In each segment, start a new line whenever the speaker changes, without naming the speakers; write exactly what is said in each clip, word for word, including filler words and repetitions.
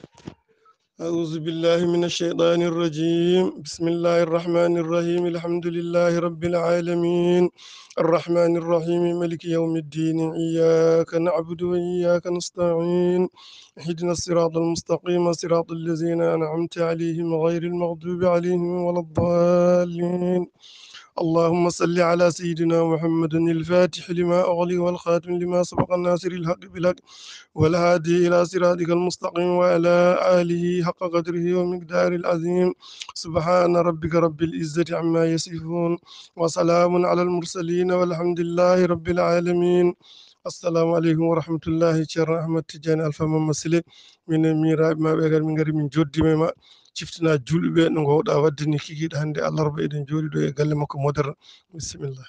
أعوذ بالله من الشيطان الرجيم بسم الله الرحمن الرحيم الحمد لله رب العالمين الرحمن الرحيم ملك يوم الدين إياك نعبد وإياك نستعين اهدنا الصراط المستقيم صراط الذين أنعمت عليهم غير المغضوب عليهم ولا الضالين اللهم صل على سيدنا محمد الفاتح لما أغلق والخاتم لما سبق الناصر الحق بالحق والهادي إلى صراطك المستقيم وعلى آله حق قدره ومقدار العظيم سبحان ربك رب العزة عما يصفون وسلام على المرسلين والحمد لله رب العالمين. السلام عليكم ورحمة الله. شر أحمد تجاني ألف ممثلة من ميرا ما بيغير من غير من جودي ما شفتنا جولبة نغود أودني كيكيد هندي الله رب إذن جولي دو يقال مكو مدر. بسم الله.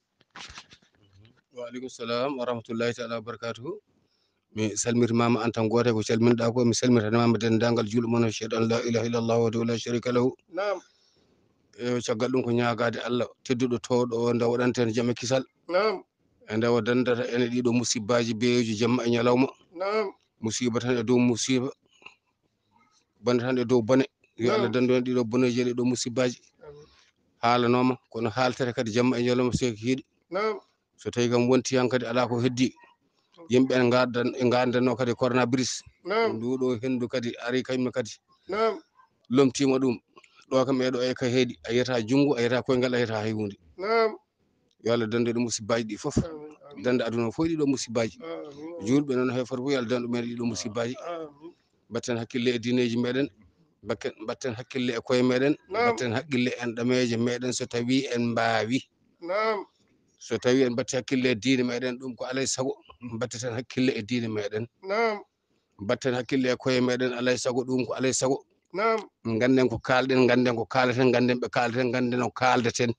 وعليكم السلام ورحمة الله تعالى وبركاته. mi salmir mama antan gote ko calminɗa ko mi salmita mama dendagal julɗo mon shahadu an la ilaha illallah wa la sharika lahu.
Naam.
e caggal ɗum ko ñagade Allah tedduɗo towɗo o nde waɗanten jamme kisal.
Naam.
e nde dandata ene ɗiɗo musibbaji beeji jamma e ñalawma.
Naam.
musiba tan e dow musiba bande tan e dow bone yo Allah dandu en ɗiɗo boneji e ɗiɗo musibbaji haalanoma kono haaltere kadi jamma e ñalawma seki hiiɗi.
Naam.
so tawi kam wonti han kadi ala ko heddi yimɓe en gardan e gandano kadi coronavirus nduɗo hendu kadi ari kayma kadi lomtima ɗum ɗo kam eɗo e ka heedi a yiyata jungo a yiyata koyngal a yiyata hay hunde. yo Allah dande ɗo musibbaji ɗi foof dande aduna fof ɗiɗo musibbaji julɓe noon hay foto fof yo Allah dande ɗumen ɗiɗo musibbaji batten hakkille e diineji meɗen batten hakkille e koye meɗen batten hakkille en ɗameje meɗen so tawi en mbawi so tawi en batti hakkille e diine meɗen ɗum ko alay sago batteten hakkille e diine meɗen batten hakkille e koye meɗen alay sago ɗum ko alay sago ganden ko kalɗen ganden ko kaleten ganden ɓe kaleten ganden no kaldeten.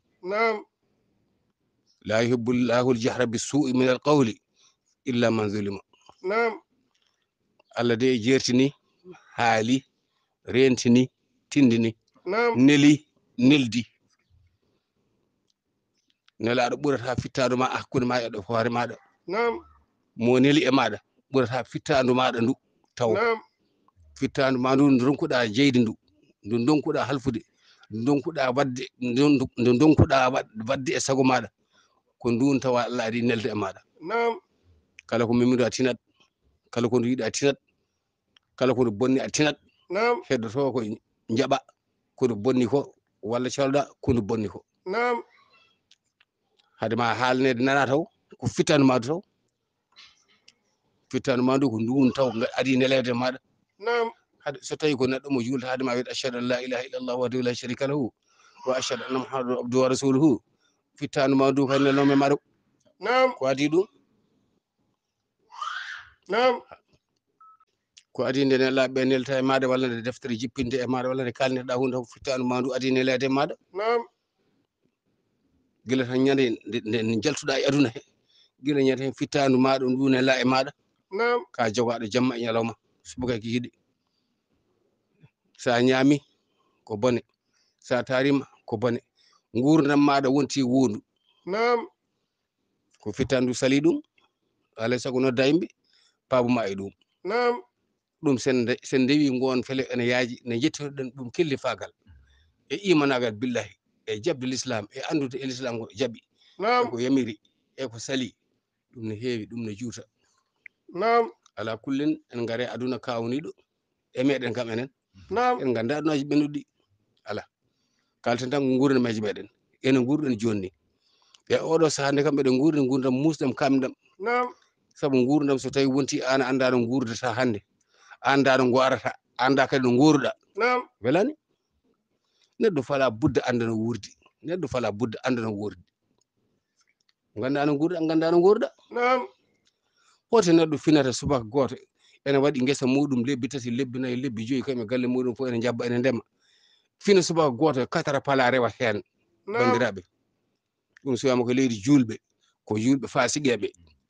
la yuhibbullahu al-jahra bis-su'i min al-qawli illa man zulima. Allah de jertini haali rentini tindini neli neldi nelaɗo ɓurata fittadu ma hakkude ma e ɗo hoore maɗa mo neli e maɗa ɓurata fittandu maɗa ndu taw fittandu ma ndu ndu donkuɗa jeydi ndu ndu donkuɗa halfude ndu donkuɗa wadde ndu donkuɗa wadde e sago maɗa ko ndun tawa Allah adi nelde e maɗa. kala ko memiɗo a tinat kala ko ndu yiɗi a tinat kala ko ndu bonni a tinat heddoto ko jaɓa ko ndu bonni ko walla calɗa ko ndu bonni ko hade ma haalnede nana taw ko fittanu ma taw fittanu ma ndu ko ndun taw adi nelede maɗa. hade so tawi ko neɗɗo mo julta hade ma wiide ashhadu an la ilaha illallah wa la sharika lahu wa ashhadu anna muhammadan abduhu wa rasuluhu fittanu ma ndu ko nelome maɗa ko adi ɗum ko adi nde nelaɓe nelta e maɗa walla nde deftere jippinde e maɗa walla nde kalneɗa hunde ko fittanu ma ndu adi nelede e maɗa. gila tan ñande nde jaltuɗa e aduna he gila ñande hen fittandu maɗa ndu nela e maɗa ka jogaɗo jamma e ñalawma subaka ki yiɗi sa ñaami ko bone sa tarima ko bone gurdam maɗa wonti wondu ko fittandu sali ɗum alay sago nodda yimɓe paabuma e ɗum ɗum sen sen dewi ngon fele ene yaaji ne jettiɗen ɗum kelli fagal e imanagal billahi e jabde l'islam e andude e l'islam ko jaɓi e ko yamiri e ko sali ɗum ne heewi ɗum ne juuta ala kullin en gare aduna kawniɗo e meɗen kam enen en ganda adunaji ɓennuɗi ala kalten tan ko gurdamaji meɗen ene gurɗen jonni e oɗo saaha nde kam ɓeɗen gurden gurdam musɗam kamɗam saabu gurdam so tawi wonti an anda no gurdata hande anda no gorata anda kadi no goruɗa welani neɗɗo fala budda anda no wurdi neɗɗo fala budda anda no wurdi ganda no gurda ganda no goruɗa hoto neɗɗo finata subaka goto ene waɗi guesa muɗum lebbi tati lebbi nayyi lebbi joyi kam e galle muɗum fof ene jabba ene ndema fina subaka goto katara pala rewa hen bandiraɓe ɗum so wiyama ko leydi julɓe ko julɓe fasiqeɓe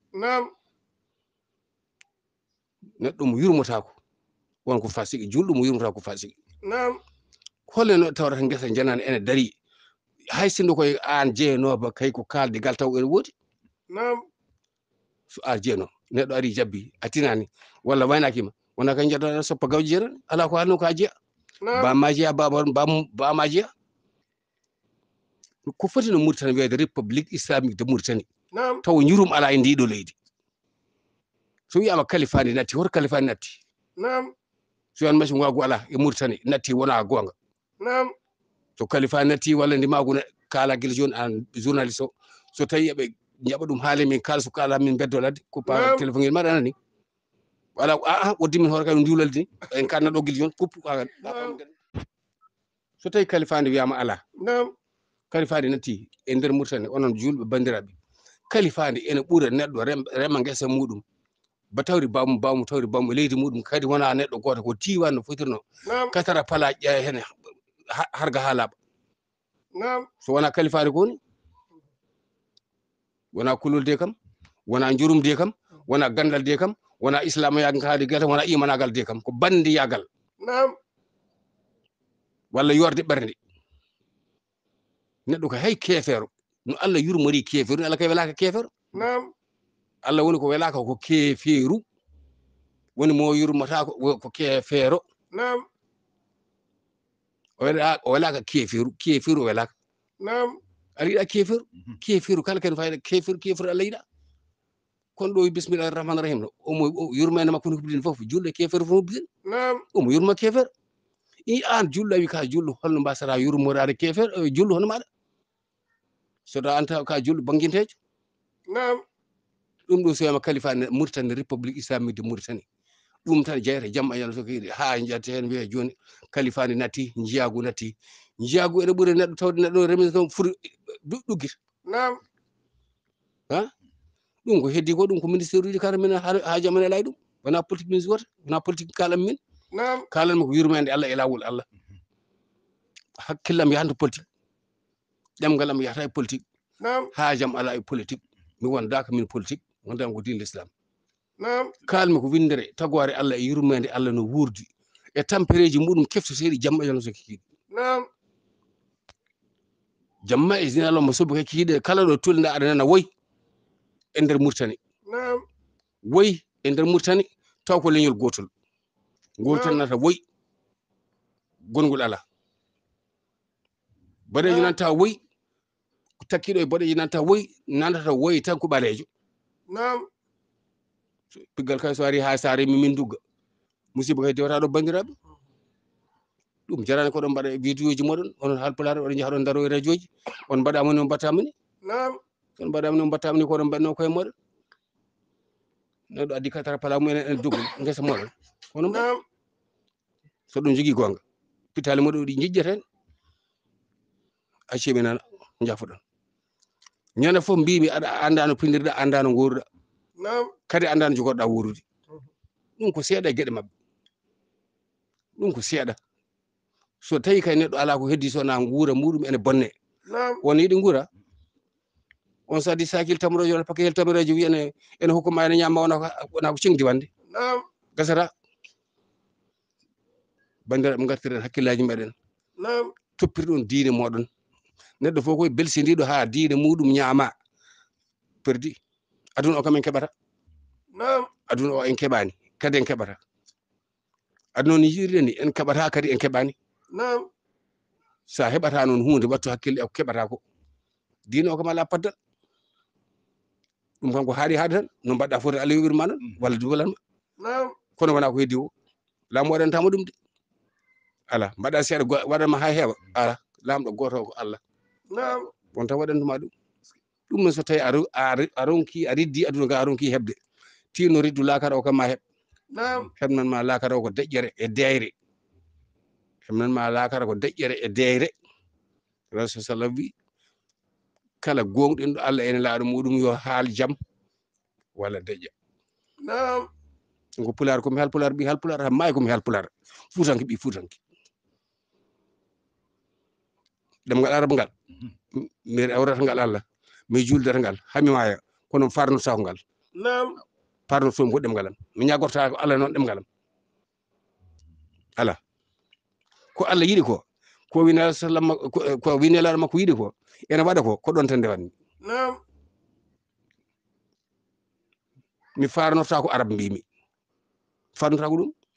neɗɗo mo yurmotako wonko fasiqe julɗo mo yurmotako ko fasiqe holle no tawata guesa janani ene dari hay sinno koye an jeeyanoba kay ko kalde gal taw ene woodi so an jeeyano neɗɗo ari jabbi a tinani walla waynakima wona kan jada soppa gawjere ala ko halno ka jiya ba majiya ba ba ba majiya ko foti no Mauritanie wiide république islamique de Mauritanie taw ñurum ala e ndiɗo leydi so wiyama kalifani natti hoto kalifani natti nam so yan machine wagu ala e Mauritanie natti wona gonga nam so kalifani natti walla ndi magu kala gil joni an journaliste o so tawi ɓe jaɓa ɗum haale min kala so kala min beddo ladde ko pa téléphone maɗa anani wala a a woddi min hoore kay ndiwlalde ni en kanna ɗo gil joni kuppu kagal so tawi kalifani wiyama ala nam kalifani natti e nder Mauritanie onon julɓe bandiraɓe kalifani ene ɓuura neɗɗo rema ngesa muɗum ba tawri bamum bamum tawri bamum leydi muɗum kadi wona neɗɗo goto ko diwan no fotirno katara pala ƴeeya hen harga ha laaɓa nam so wona kalifani koni wona kulolde kam wona jurumde kam wona gandalde kam wona islam yagal gata wona imanagal de kam ko bandi yagal nam walla yorde ɓernde neɗɗo ko hay kefero no Allah yurmori keferu Allah kay welaka kefero nam Allah woni ko welaka ko keferu woni mo yurmata ko ko kefero nam o wela o welaka keferu keferu welaka nam aliɗa keferu keferu kala ken fayda keferu keferu Allah yiɗa kon ɗo bismillahir rahmanir rahim omo yurmede makko no hubbidin fof julde keferu fof hubbidin nam omo yurma kefer i an julɗo wi ka julɗo holno mbasata yurmorade kefer julɗo hono maɗa so da anta ka julɗo banguintejo nam ɗum ɗo so wiyama kalifani Mauritanie république islamique de Mauritanie ɗum tan jeyata jamma yalla so kiɗi ha jatti hen wiya joni kalifani natti jiyagu natti jiyagu ene ɓuuri neɗɗo tawde neɗɗo remise kam furi ɗuggita nam ha ɗum ko heddi ko ɗum ko ministére uji kala min ha jamane lay ɗum wona politique min wota wona politique kalam min nam kalanmi ko yurmede Allah e lawol Allah hakkillam yahanto politique ɗemgal am yahata e politique nam haajam ala e politique mi wondaka min politique wondama ko din l'islam nam kalmi ko windere tagore Allah e yurmede Allah no wurdi e tampereji muɗum keftoteɗi jamma yalla so kikiɗi nam jamma e zinalo mo sobo kikiɗe kala ɗo tulnda aɗa nana woy e nder Mauritanie nam woy e nder Mauritanie taw ko leñol gotol gotol nata woy gongol ala baɗejo nanta woy takkiɗo e boɗeji nanta woy nandata woy tan ko ɓalejo nam piggal kay so ari ha sare mi min dugga musiba kay dewata ɗo bandiraɓe ɗum jarani ko ɗon mbaɗa e vidéo ji moɗon onon halpulaar oɗon jaha ɗon daro e radio ji on mbaɗama no mbattama ni nam on mbaɗama no mbattama ni ko ɗon mbaɗno koye moɗon neɗɗo addi katara pala mumen en duggo ngesa moɗon hono nam so ɗum jogui gonga pitali moɗo ɗi jijjeten acci ɓe nana jafoɗon ñande fof mbimi aɗa anda no pindirɗa anda no goruɗa nam kadi anda no jogoɗa wurude ɗum ko seeɗa e gueɗe mabɓe ɗum ko seeɗa so tawi kay neɗɗo ala ko heddi sona guura muɗum ene bonne nam won yiɗi guura on so addi sakil tamrojo wona paquet tamrojo wi ene ene hokkuma ene ñamma wona wona ko cengdi wande nam gasata bandiraɓe gartiren hakkillaji meɗen nam toppirɗon diine moɗon neɗɗo fof koye belsidiɗo ha diine muɗum ñaama perdi aduna o kam en keɓata nam aduna o en keɓani kadi en keɓata aduna ni jirde ni en keɓata kadi en keɓani nam sa heɓata noon hunde wattu hakkille e ko keɓata ko diine o kam ala paddal ɗum kam ko haaɗi haade tan no mbaɗɗa foti Allah yoɓirma noon walla duwalanma nam kono wona ko heddi o laamu waɗantama ɗum de ala mbaɗa seeɗa waɗanma ha heewa ala lamɗo goto ko Allah nam won tan waɗantuma ɗum ɗum noon so tawi a ronki a riddi aduna ga a ronki heɓde tino riddu lakara o kam ma heɓ nam heɓnanma lakara o ko deƴƴere e deyre heɓnanma lakara ko deƴƴere e deyre rasul sallam wi kala gonɗinɗo Allah ene laaɗo muɗum yo haal jaam walla deƴƴa nam ko pular komi hal pular ɓi hal pular ha maayi komi hal pular fuutanke ɓi fuutanke ɗemgal arab ngal mi awrata ngal Allah mi juldata ngal hami maya kono farnotako ngal nam farnoto ko ɗemgal am mi ñagorta ko Allah noon ɗemgal am ala ko Allah yiɗi ko ko wina sallam ko wine laɗo makko yiɗi ko ene waɗa ko ko ɗon tan ndewanmi nam mi farnorta ko arab mbimi farnotako ɗum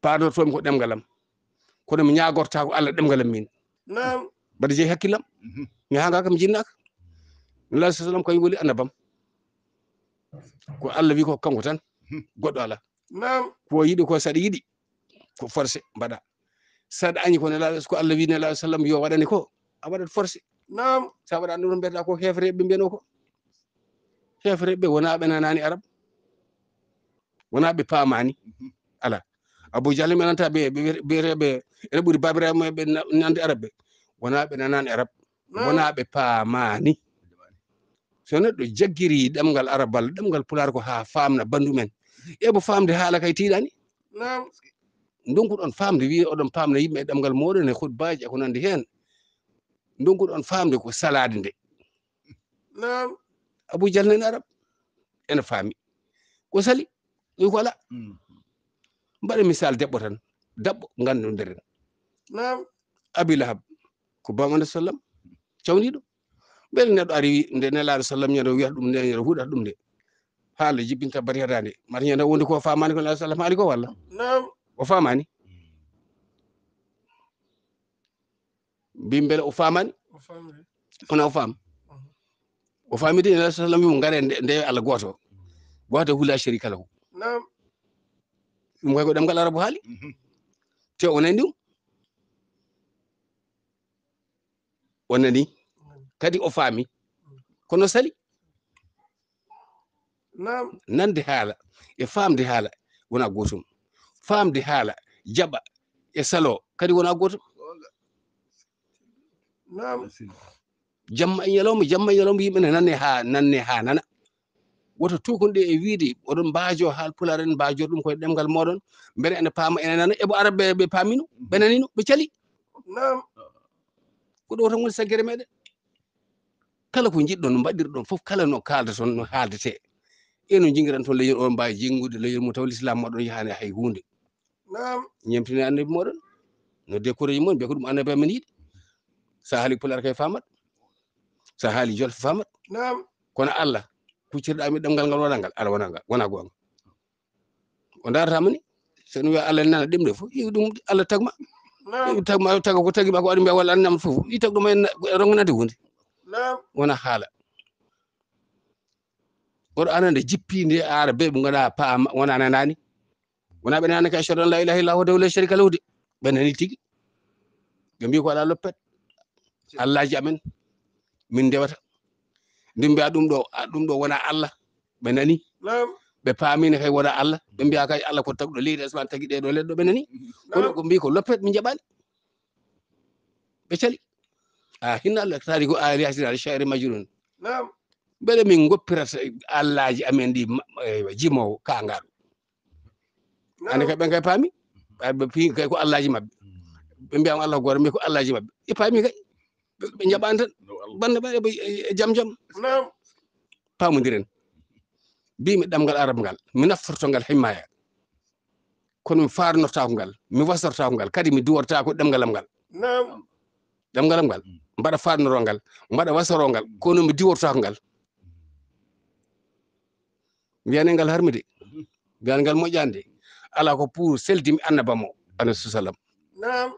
paadortomi ko ɗemgalam kono mi ñagorta ko Allah ɗemgalam min
nam
mbaɗa jeeyi hakkillam mi hanga kam jinnaka nula sallam kañum woni annabam ko Allah wi ko kanko tan goɗɗo ala
nam
ko yiɗi ko saɗa yiɗi ko forcé mbaɗa saɗa añi ko nelaɗo ko Allah wi nelaɗo sallam yo waɗani ko a waɗat forcé
nam
sa waɗa ɗum mbiyata ko hefreɓe mbiyano ko hefreɓe wona ɓe nanani arab wona ɓe paamani ala Abou Diallo mi nanta ɓe ɓereɓe ene ɓuuri babiraɓe ɓe nande arab ɓe wona ɓe nanani arab wona ɓe paamani so neɗɗo jaggiri ɗemgal arabal ɗemgal pular ko ha famna bandu men eɓo famde haala kay tiiɗani
nam
donkuɗon famde wi oɗon pamna yimɓe ɗemgal moɗon e hutbaji e ko nandi hen donkuɗon famde ko salade nde
nam
Abou Diallo nani arab ene faami ko sali wi ko ala mbaɗa misal debbo tan dabɓo gandu nderen
nam
Abi Lahab ko bamande sallam cawniɗo ɓele neɗɗo ari nde nelaɗo sallam ñande wiyata ɗum nde ñande huɗata ɗum nde haala jibbinta bariyatande mata ñande wonde ko famani ko nelaɗo sallam haali ko walla
nam
o famani mbim beele o famani
o famri
ona o faam o faami de nelaɗo sallam wimo gaare nde Allah goto goto hula sharika lahu
nam
ɗum koy ko ɗemgal arabu haali te o nani ɗum o nani kadi o faami kono sali
nam
nande haala e famde haala wona gotum famde haala jaɓa e salo kadi wona gotum
nam
jamma e ñalawma jamma e ñalawma yimɓe ne nanne ha nanne ha nana woto tukonde e wiide oɗon mbaajo haal pular en mbaajo ɗum koye ɗemgal moɗon beele ene paama ene nana eɓo arabe ɓe paamino ɓe nanino ɓe cali
nam
ko ɗo tan woni saggere meɗen kala ko jiɗɗon mbaɗirɗon fof kala no kalda toon no haaldete eno jingiran toon leñol on mbawi jingude leñol mum taw l'islam moɗon yahani hay hunde
nam
ñemtini annabi moɗon no découré mon mbiya ko ɗum annabi amen yiiɗi sa haali pular kay famat sa haali jolfe famat
nam
kono Allah kuccirɗami ɗemgal ngal wona ngal ala wona ngal wona gonga o daratama ni sono wiya Allah nana ɗemɗe fof i ɗum Allah tagma
nam
tagma taga ko tagima ko waɗi mbiya walla annama fof i tag ɗum en ronganade hunde
nam
wona haala oɗo anande jippinde ara ɓe ɓe gona paama wona nanani wona ɓe nani ka ashhadu an la ilaha illallah wahdahu la sharika lahu de ɓe nani tigui ɓe mbi ko ala loppet Allahji amen min ndewata nde mbiya ɗum ɗo ɗum ɗo wona Allah ɓe nani
nam
ɓe paamino kay wona Allah ɓe mbiya kay Allah ko tagɗo leydi asman tagui ɗeɗo leɗɗo ɓe nani kono ko mbi ko loppet min jaɓani ɓe cali a hinna Allah taari ko ali hasina al sha'iri majnun
nam
beele min goppirata Allahji amen ɗi jimowo kangaɗo ande kay ɓen kay paami ɓe pi kay ko Allahji mabɓe ɓe mbiyama Allah goto mbi ko Allahji mabɓe e paami kay ɓe jaɓani tan bande ɓe e jaam jaam
nam
pamodiren mbimi ɗemgal arab ngal mi naftorto ngal himmaya kono mi farnortako ngal mi wasortako ngal kadi mi duworta ko ɗemgalam ngal
nam
ɗemgalam ngal mbaɗa farnoro ngal mbaɗa wasoro ngal kono mi diwortako ngal mbiyane ngal harmide mbiyane ngal moƴƴande ala ko pour seldimi annabamo ana susalam
nam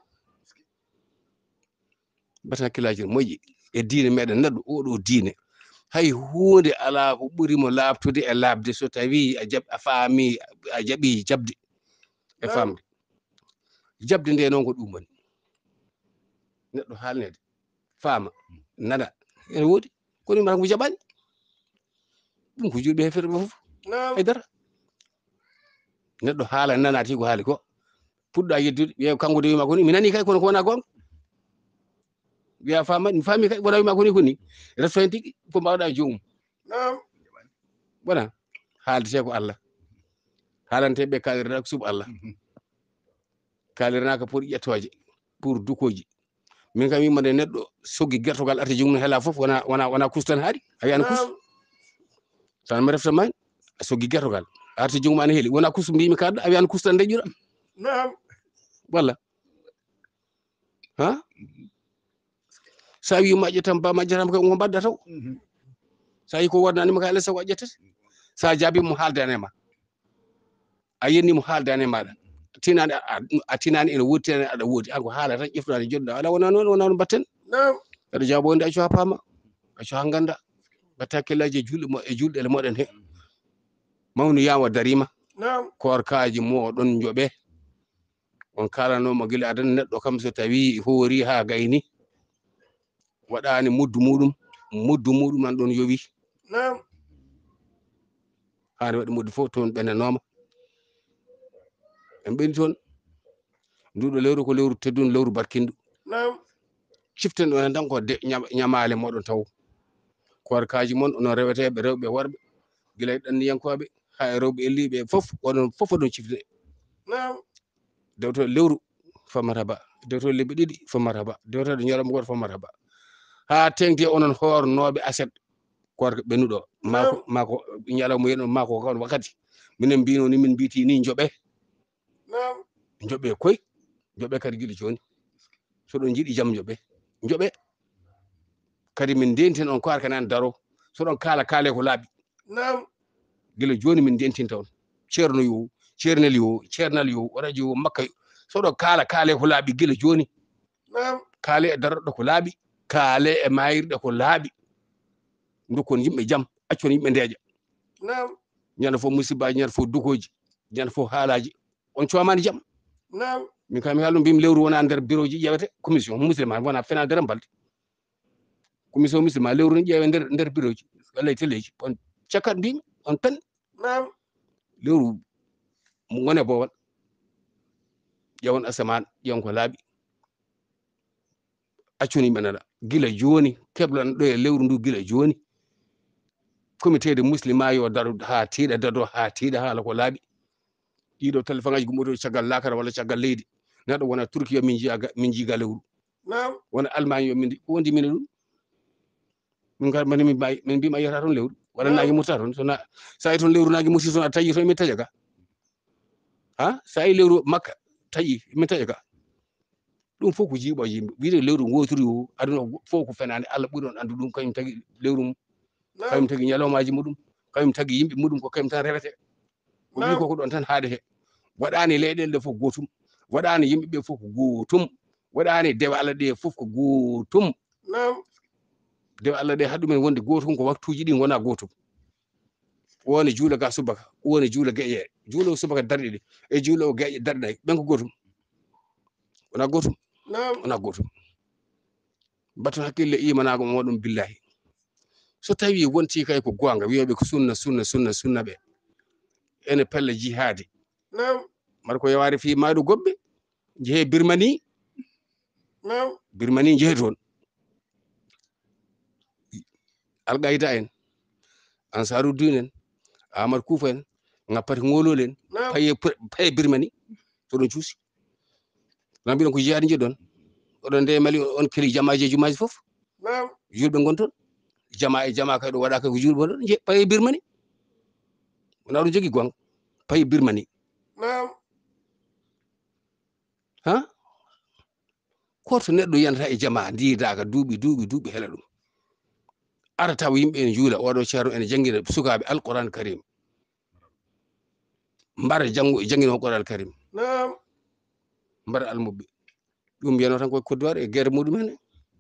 mbata hakkillaji moƴƴi e diine meɗen neɗɗo oɗo diine hay hunde ala ko ɓuurimo labtude e labde so tawi a jaɓ a faami a jaɓi jabde e famde jabde nde noon ko ɗum woni neɗɗo haalnede faama nana ene woodi kono mbata ko jaɓani ɗum ko juuɗe hefere ɓe fof haydara neɗɗo haala nana ti ko haali ko puɗɗa yeddude wiya kanko de wima ko ni mi nani kay kono ko wona gonga wiya fama mi faami kay wona wima ko ni ko ni resto hen tigui ko mbawɗa joomum wona haaldete ko Allah haalanteɓe kalirɗa ko suuɓa Allah kaliranaka pour ƴettoje pour dukoji min kam wimade neɗɗo sogui guertogal arti jomum heela foof wona wona wona kustan haaɗi a wiyano kus tan mi refta mani a sogui guertogal arti jomum ana heeli wona kus mbimi kadɗa a wiyano kustan deƴƴuɗa walla ha sa wi majƴe tan ba majjatama kay ko mbadda taw sa yi ko wodnanima kay alay saago a ƴettete sa jaabi mo haaldani e ma a yenni mo haaldani e maɗa tinani a tinani ene wodi tinani aɗa wodi an ko haala tan ƴeftuɗa joɗɗa ala wona noon wona no batten aɗa jaabonde accu ha paama accu ha ganda batta kellaji e julɗe mo e julɗele moɗen he mawni yama darima korkaji moɗon joɓe on kalanoma guila adan neɗɗo kam so tawi hoori ha gayni waɗani muddu muɗum muddu muɗum nan ɗon yowi haade waɗi muddu fof toon ɓenanoma en ɓeni toon nduɗo lewru ko lewru teddudu lewru barkindu ciften ɗon tan ko ñamale moɗon taw korkaji mon onon reweteɓe rewɓe worɓe guila e ɗanniyankoɓe ha e rewɓe elliɓe fof onon fof oɗon cifde dewto lewru famata ba dewto lebbi ɗiɗi famata ba dewto ñalawma goto famata ba ha tengti onon hornoɓe aset korka ɓennuɗo mako mako ñalawma yen on mako kon wakkati minen mbino ni min mbiti ni joɓe joɓe koy joɓe kadi guila joni soɗon jiiɗi jaam joɓe joɓe kadi min denten on ko ar kanani daro soɗon kaala kaale ko laaɓi guila joni min dentinta on ceerno yo ceernel yo ceernal yo radio yo makka soɗon kaala kaale ko laaɓi guila joni kaale e daroɗo ko laaɓi kaale e mayirɗe ko laaɓi dokkon yimɓe jaam accon yimɓe ndeeƴa ñande fof musibaji ñande fof dukoji ñande fof haalaji on coomani jaam min kam mi haalɗum mbimi lewru wona nder bureau ji ƴewete commission musidma wona fena nder balde commission musidma lewru ni ƴeewe nder nder bureau ji walla e télé ji on cakkat mbimi on pen lewru mo gone boowal ƴewon asaman ƴewon ko laaɓi accon yimɓe nana guila joni keblon ɗo e lewru ndu guila joni comité de muslima yo daro ha tiiɗa dado ha tiiɗa haala ko laaɓi ɗiɗo téléphone ngaji gummoto caggal lakara walla caggal leydi neɗɗo wona turki yo min jiya min jiiga lewru wona allemagne yo min ko wondi min ɗum min gar mani min mbima yiyata toon lewru walla nagi murta toon sona sa yi toon lewru nagi murti toon a taƴi toon min taƴa ka ha sa yi lewru makka taƴi min taƴa ka ɗum fof ko jiiɓoji yimɓe wiide lewru gotiri o aduna fof ko fenade Allah ɓuuri on andu ɗum kañum tagui lewru mum kañum tagui ñalawmaji muɗum kañum tagui yimɓe muɗum ko kañum tan rewete ko wi koko ɗon tan haade he waɗani leyɗele ɗe fof gotum waɗani yimɓeɓe fof ko gotum waɗani dewe Allah ɗe fof ko gotum dewe Allah ɗe haɗumen wonde gotum ko waktuji ɗi gona gotum woni juula ga subaka woni juula gueƴe juulo subaka darɗe ɗi e juulo gueƴe darɗe ɗe ɓen ko gotum wona gotum wona gotum batton hakkille imanago moɗum billahi so tawi wonti kay ko gonga wiyoɓe ko sunna sunna sunna sunna ɓe ene pelle jihadi mbaɗa ko yawari fi maɗo goɓɓe jeehe birmanie birmanie jeehe toon algayda en ansaruddin en amadou koufa en ngappati ngolol en paye paye birmanie toɗon cuusi na mbiɗon ko jihadi jeeɗon oɗon nde mali on keli jamaji e jumaji fof julɓe gon toon jama e jama kay ɗo waɗa kay ko julɓe ɗon je paye birmanie wona ɗum jogui gonga paye birmanie ha koto neɗɗo yiyanta e jama ndidaga duuɓi duuɓi duuɓi heela ɗum ara taw yimɓe ene juula oɗo ceerno ene jangguina sukaɓe alquran karim mbara janggo jangguino alquran karim mbara almubɓe ɗum mbiyano tan koye kodduwar e guerre muɗumen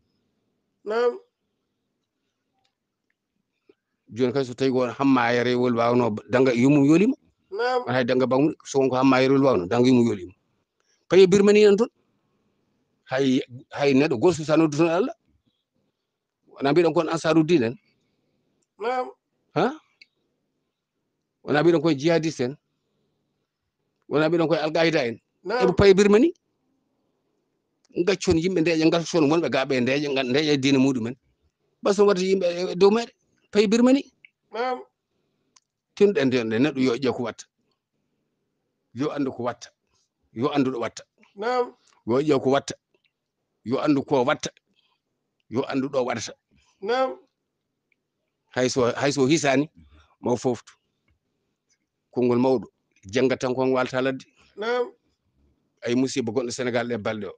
joni kay so tawi ko hamma yarewol wawno danga yumum yoolimo wona hay danga bangmuɗe so ko hamma yarewol wawno danga yumum yoolimo paye birmanie nan toon hay hay neɗɗo goto so noddu toon Allah wona mbiɗon kon ansaruddin en ha wona mbiɗon koye jihadiste en wona mbiɗon koye algayda en eɓe paye birmanie gaccon yimɓe ndeeƴa gaccon wonɓe gaɓe ndeeƴa ndeeƴa diine muɗumen baso watta yimɓe dow meɗe paye birmanie tinɗe nden nde neɗɗo yo ƴeew ko watta yo andu ko watta yo andu ɗo watta yo ƴeew ko watta yo andu ko watta yo andu ɗo waɗata hayso hayso hisani maw foftu konngol mawɗo janggat tan kon walta ladde ay musiba gonɗo Sénégal ɗe balɗe o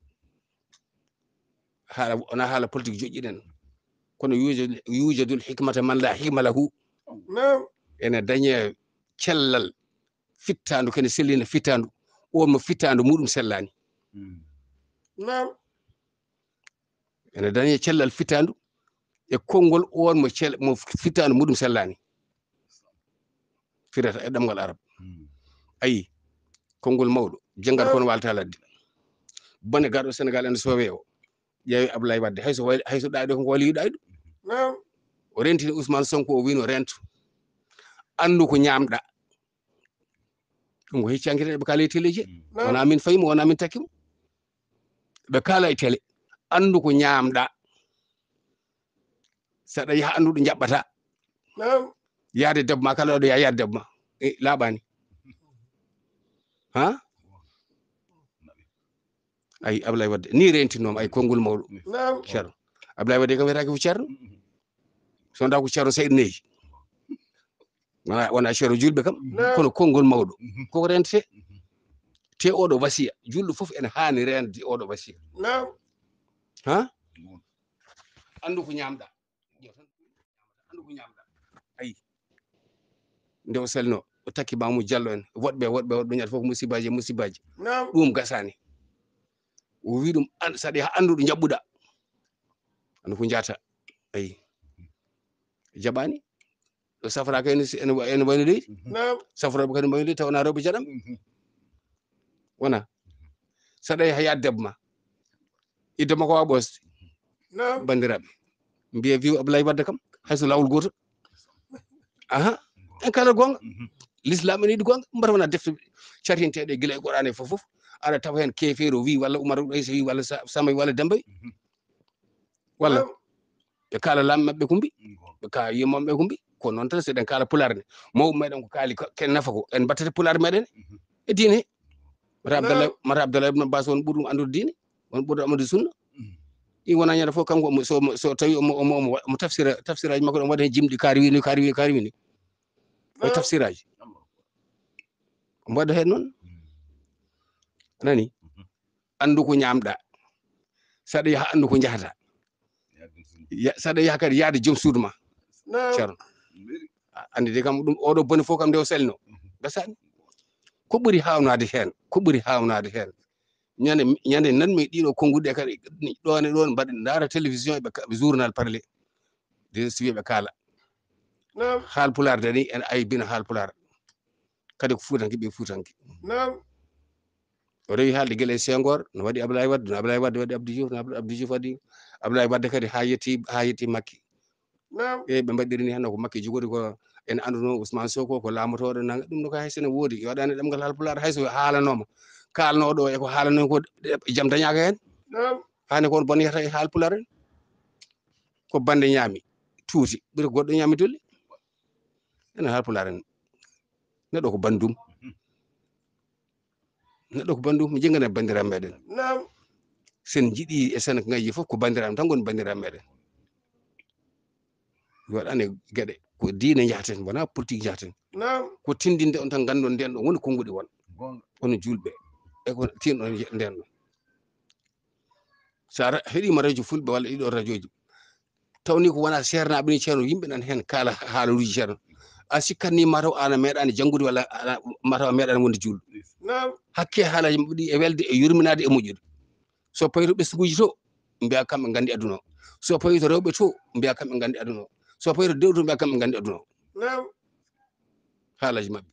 haala wona haala politique joƴƴiɗen kono yujadul hikmata man la hikma lahu ene dañe cellal fittandu kene sellina fittandu on mo fittando muɗum sellani
nam
ene dañi cellal fittandu e konngol on mo cel mo fittando muɗum sellani firata e ɗemgal arab ayi konngol mawɗo janggat kono walta ladde bone garɗo Sénégal ene sowe o ƴeewi Abdoulaye Wadde hayso hayso ɗaɗo ko wali ɗayɗo
nam
o rentini Ousmane Sonko o wino rento andu ko ñamɗa ɗum ko heccankite ɓe kaala e téléji wona min fayimo wona min takkimo ɓe kaala e télé andu ko ñamɗa saɗa yaha anduɗo jaɓɓata
nam
yaade debbo ma kala ɗo ya yaade debbo ma e laaɓani ha ay Abdoulaye Wadde ni rentinoma ay konngol mawɗo
nam
ceerno Abdoulaye Wadde kam wiyetake ko ceerno sonda ko ceerno Seydou Neji wona wona ceerno julɓe kam kono konngol mawɗo koko rentete te oɗo wasiya julɗo foof ene hani rende oɗo wasiya
nam
ha andu ko ñamɗa andu ko ñamɗa ayi nde o salno o takki Mamoudou Diallo en woɗɓe woɗɓe woɗɓe ñande fof musibaji e musibaji
nam
ɗum gasani o wi ɗum an saɗa yaha anduɗo jaɓɓuɗa andu ko jata ayi jaɓani ɗo safraka ene ene wayno leydi
nam
safroɓe kadi wayno leydi taw wona rewɓe jaɗam wona saɗa yaha yaade debbo ma idde makko wawa ɓosde
nam
bandiraɓe mbiye wiw Abdoulaye Wadde kam hayso lawol goto aha en kala gonga l'islam ene yiɗi gonga mbata wona defte cartinteɗe guila e Qur'an e fof fof aɗa tawa hen kefeero wi walla Oumar Issa wi walla Samba walla Demba walla ɓe kaala lamɓe mabɓe ko mbi ɓe kaala yimmaɓe ko mbi ko noon tan seɗen kaala pular ne mawɓe meɗen ko kaali ken nafa ko en battata pular meɗen e diine he mata Abdoulaye mata Abdoulaye ibn Abbas won ɓuuri ɗum andude diine won ɓuuri amadou sunna i wona ñande fof kanko so so tawi omo omo omo tafsira tafsiraji makko ɗon waɗa hen jimɗi kaari wini kaari wini kaari wini o tafsiraji omo waɗa hen noon nani andu ko ñamɗa saɗa yaha andu ko jahata saɗa yaha kadi yaade joom suudu ma ceerno andi de kam ɗum oɗo bone fof kam nde o salino gasani ko ɓuuri hawnade hen ko ɓuuri hawnade hen ñande ñande nanmi ɗiɗo konguɗe kadi ɗon e ɗon mbaɗa daara télévision eɓe journal parlé de so wiɓe kaala haal pular dani en aybina haal pular kadi ko fuutanke ɓe fuutanke o rewi haalde guila e Senghor no waɗi Abdoulaye Wadde no Abdoulaye Wadde waɗi Abdou Diouf no Abdou Diouf waɗi Abdoulaye Wadde kadi ha yetti ha yetti Macky e ɓe mbaɗirini hen ko Macky jogori ko en anduno Ousmane Sonko ko laamotoɗo nanga ɗum ɗo ko hay sene woodi yo waɗani ɗemgal Haalpulaar hayso haalanoma kalnoɗo e ko haalano ko jaam dañaka hen hani kon boniyata e Haalpulaar en ko bande ñaami tuuti ɓuuri ko goɗɗo ñaami dolli ene Haalpulaar en neɗɗo ko bandum neɗɗo ko bandum mi jingane bandiraɓe meɗen sen jiiɗi e sen ngaji fof ko bandiraɓe tan goni bandiraɓe meɗen yo waɗane gueɗe ko diine jahten wona politique jahten ko tindinde on tan gandon nden ɗon woni konguɗi won ono julɓe e ko tinɗon nden ɗon sa heeɗima radio fulɓe walla ɗiɗo radio ji tawni ko wona sernaɓe ni ceerno yimɓe nan hen kaala haalaluji ceerno a sikkanni mataw an a meeɗani janggude walla mataw a meeɗani wonde julɗo hakke haalaji mabɓe ɗi e welde e yurminade e moƴƴude so pawi to ɓesguji to mbiya kamɓe gandi aduna o so pawi to rewɓe to mbiya kamɓe gandi aduna o so pawi to dewɗe to mbiya kamɓe gandi aduna o haalaji mabɓe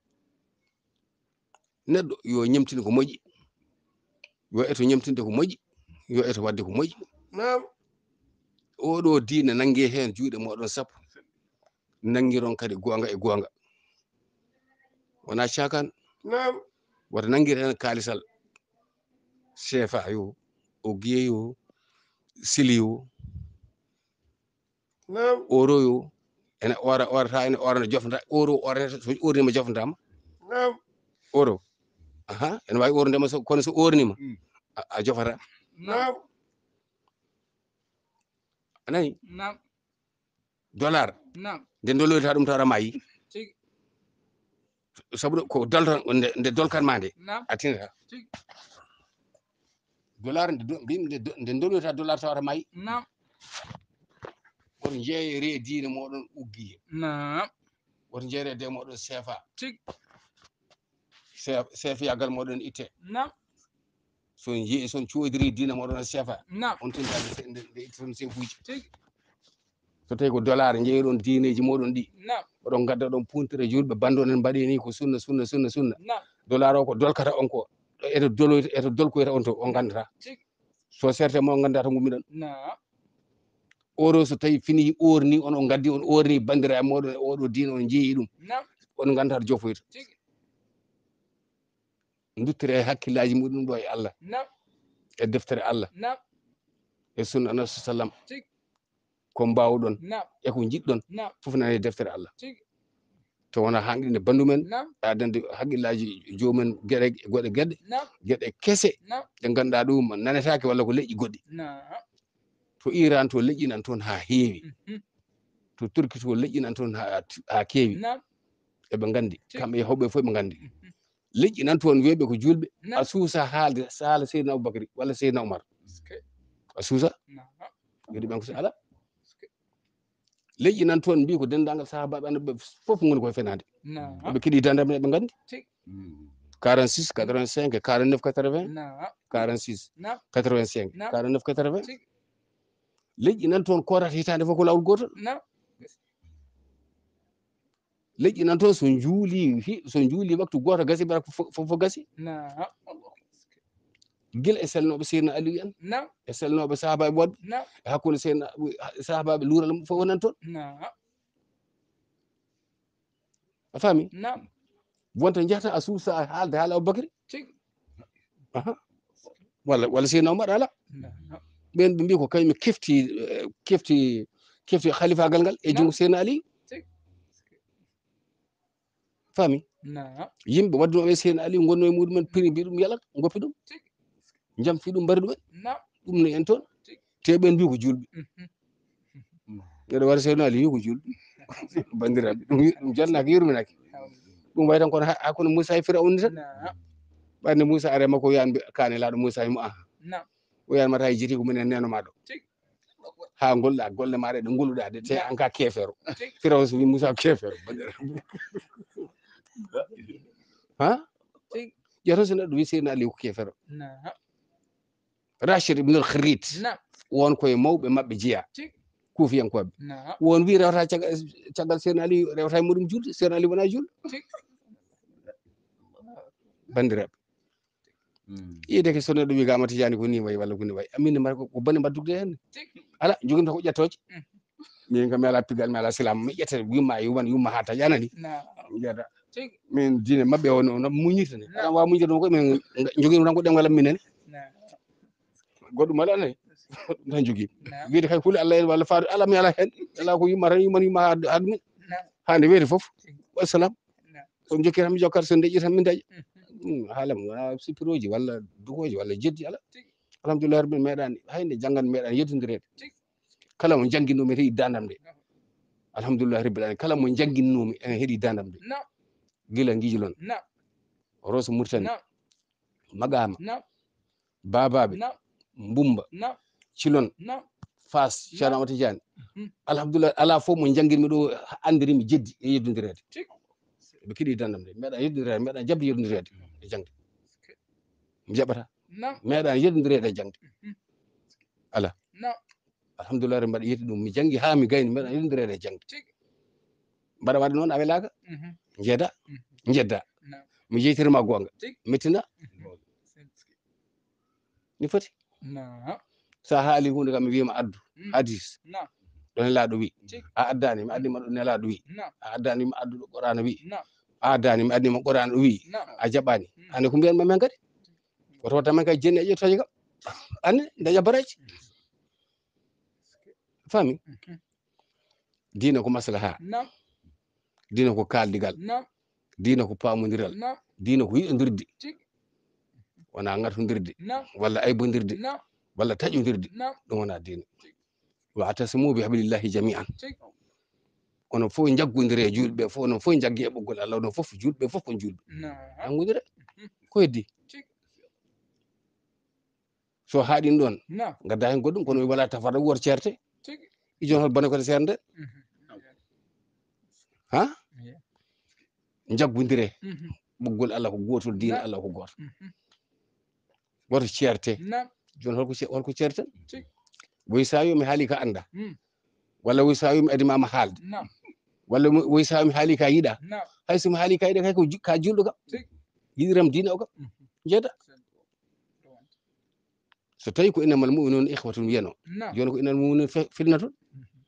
neɗɗo yo ñemtin ko moƴƴi yo eto ñemtinde ko moƴƴi yo eto wadde ko moƴƴi oɗo diine nangue hen juuɗe moɗon sappo nanguiron kadi gonga e gonga wona cakan wata nanguir hen kalisal C F A yo o guiye yo sili yo euro yo ene ora orata ene orana jofnata euro orata so ornima jofnatama euro aha ene wawi orndema kono so ornima a jofata anayi dollar nde dolloyta ɗum tawata mayi sabu ko dollar nde dolkanma nde a tinata dollar nde dolloyta dollar tawata mayi woto jeeyere diine moɗon uggiye woto jeeyre de moɗon C F A chef chef yagal moɗon itte
نعم
son jeeyi son coodiri dina moɗon chefa
نعم
on tin nde itte ton chefuji
تيجي
so tawi ko dollar jeeyiɗon diineji moɗon ɗi
نعم
oɗon gadda ɗon puntire julɓe bandonen mbaɗi ni ko sunna sunna sunna sunna
نعم
dollar o ko dolkata on ko eto doloyta eto dolkoyta on to on gandata
تيجي
so serte mo on gandata gummiɗon
نعم
oro so tawi fini orni on on gaddi on orni bandiraɓe moɗon oɗo diina on jeeyi ɗum
نعم
on gandata jofoyta
تيجي
duttire hakkillaji muɗum ɗo e Allah
نعم
e deftere Allah
نعم
e sunna annabi sallam
تيجي
ko mbawɗon
نعم
e ko jiɗɗon
نعم
fof nane e deftere Allah
تيجي
to wona hanqinde bandumen
نعم
adande haqqillaji jomumen gueɗe goɗe gueɗe
نعم
gueɗe kese
نعم
ɗe ganduɗa ɗum nanetake walla ko leƴƴi goɗɗi
نعم
to Iran to leƴƴinan toon ha heewi
مهم.
to Turki to leƴƴinan toon ha ha keewi
نعم
eɓe gandi
Tigi.
kamɓe hawɓe fof ɓe gandi
مهم.
leƴƴinan toon weɓe ko julɓe a
نعم
suusa haalde saala Seydina Aboubacry walla Seydina Oumar
اسكي.
a suusa
نعم
wiɗi ɓen ko so ala
اسكي.
leƴƴinan toon mbi ko dendagal sahabaɓe annaɓe fof ngoni koye fenade
نعم
eɓe keeɗi dandam eɓe gandi
Tigi.
quarante-six quatre-vingt-cinq quarante-neuf quatre-vingts
نعم
quarante-six
نعم
quatre-vingt-cinq
نعم
quarante-neuf quatre-vingts
Tigi.
leƴƴinan toon korata hitande fof ko lawol gotol
نعم
leƴƴinan toon so juuli hi so juuli waktu goto gasi bara fof gasi
نعم
guila e selnoɓe Seydina Aliou en
نعم
e selnoɓe sahabaɓe woɗɓe
نعم
e hakkude Seydina sahabaɓe luural mum fof wonan toon
نعم
a faami
نعم
wonta jahata a suusa haalde haala Aboubacry
Tigi.
aha walla walla Seydina Oumar ala
نعم
ɓen ɓe mbi ko kañum kefti eh, kefti kefti khalifagal ngal e jungo Seydina Aliou
Tigi.
faami
نعم
yimɓe waddunoɓe Seydina Aliou gonno e muɗumen prix mbi ɗum yalat goppi ɗum
Tigi.
jamfi ɗum mbari ɗumen
نعم
ɗum no en toon
Tigi.
te ɓen mbi ko julɓe
مهم.
neɗo waɗa Seydina Aliou wi ko julɓe bandiraɓe ɗum ɗum jannaki yurminaki ɗum way tan kono hakkude Moussa e Firawna tan
نعم
ɓande Moussa are makko wiyanɓe kane laɗo Moussa wimo aha
نعم
o wiyanma ta jiti ko minen nenoma ɗo
Tigi.
ha golɗa golle maɗa ɗe ngoluɗa de te an ka kefero
Tigi.
Firawna so wi Moussa ko kefero bandiraɓe ha
Tigi.
ƴeeto so neɗɗo wi Seydina Aliou ko kefero
نعم
Rachid ibn al-Kharit
نعم
won koye mawɓe mabɓe jeeya
Tigi.
kufiyankoɓe
نعم
won wi rewata caggal caggal Seydina Aliou rewata e muɗum julde Seydina Aliou wona julɗo
Tigi.
bandiraɓe yiide so neɗɗo wi gama Tidiane ko ni wayi walla ko ni wayi amine mbar ko bonni mbaddugde hen
Tigi.
ala joguinta ko ƴettoje
Mhm.
min kam mi ala pigal mi ala silama mi ƴetta wimma yuman yumma ha taƴi anani
نعم
jeeɗa
Tigi.
min diine mabɓe o no muñirta ni
نعم
ala wawa muñirde ko min joguino tan ko ɗemgal minen
نعم
goɗɗum ala anani ɗum tan jogui
نعم
wiide kay huule Allah en walla faade ala mi ala hen ala ko yumma tan yuman yumma ha haade min
نعم
hande weeti foof
Tigi.
wassalam
نعم
so jokki tan mi jokkata so deƴƴi tan mi daƴa
مهم.
haalam wona sipiroji walla dugoji walla jeddi ala
Tigi.
alhamdulillah rabbil meeɗani hayde janggan meeɗani yeddodirede
Tigi.
kala mo jangguinnomi heeɗi dandam nde alhamdulillah rabbil alamin kala mo jangguinnomi ene heeɗi dandam nde
نعم
gila guijilon
نعم
Rosso Mauritanie
نعم
Magama
نعم
Babaɓe
نعم
Mbumba
نعم
Cilon
نعم
Fass
نعم.
Ceerno Amadou Tidiane
مهم.
alhamdulillah ala fof mo jangguirmi ɗo andirimi jeddi e yeddodirede
Tigi.
ɓe keeɗi dandam nde meeɗa yeddodirede meeɗa jabde yeddodirede e jangde mi jaɓata
نعم
meeɗa yeddodirede e jangde
مهم.
ala
نعم
alhamdulillah re mbaɗa yetti ɗum mi janggi ha mi gayni meeɗa yeddodirede e jangde
Tigi.
mbaɗa waɗa noon a welaka
مهم.
jeeda
مهم.
jedda
نعم
mi jeytirma gonga
Tigi.
mettina
مهم.
ni foti
نعم
sa haali hunde kam mi wima addu
مم.
hadis
نعم
ɗo nelaɗo wi
Tigi.
a addani mi addima ɗo nelaɗo wi
نعم
a addani mi addu ɗo Qur'ana wi
نعم
a addani mi addima Qur'ana ɗo wi
نعم
a jaɓani
مم.
hande ko mbiyanma men kadi woto waddamen kadi jenni e ƴettoje kam anne daña baraji fami
مهم.
diina ko maslaha
نعم
diina ko kaldigal
نعم
diina ko pamodiral
نعم
diina ko yiɗodirde
Tigi.
wona ngartodirde
نعم
walla aybodirde
نعم
walla taƴodirde
نعم
ɗum wona diina wa atasimu bi hablillahi jami'an
Tigi.
onon fof jaggodire e julɓe fof onon fof jaggi e ɓoggol Allah onon fof julɓe fof kon julɓe
نعم
jaggodire ko heddi
Tigi.
so haaɗin ɗon
نعم
gadda hen goɗɗum kono wala tafarɗo woto certe
Tigi.
ijon hol bone koto serde
مهم.
ha jaggodire
مهم.
ɓoggol Allah ko gotol diina Allah ko goto goto ceerte joni holko holko ceerten woy sa yo mi haali ka anda walla woy sa yo mi adimama haalde walla woy sa yo mi haali ka yiɗa hay somi haali ka yiɗa kay ko ka julɗo kam yiɗiram diina o kam jeeta so tawi ko innamal mu'minuna ikhwatun wiyano joni ko innal mu'minuna fitna toon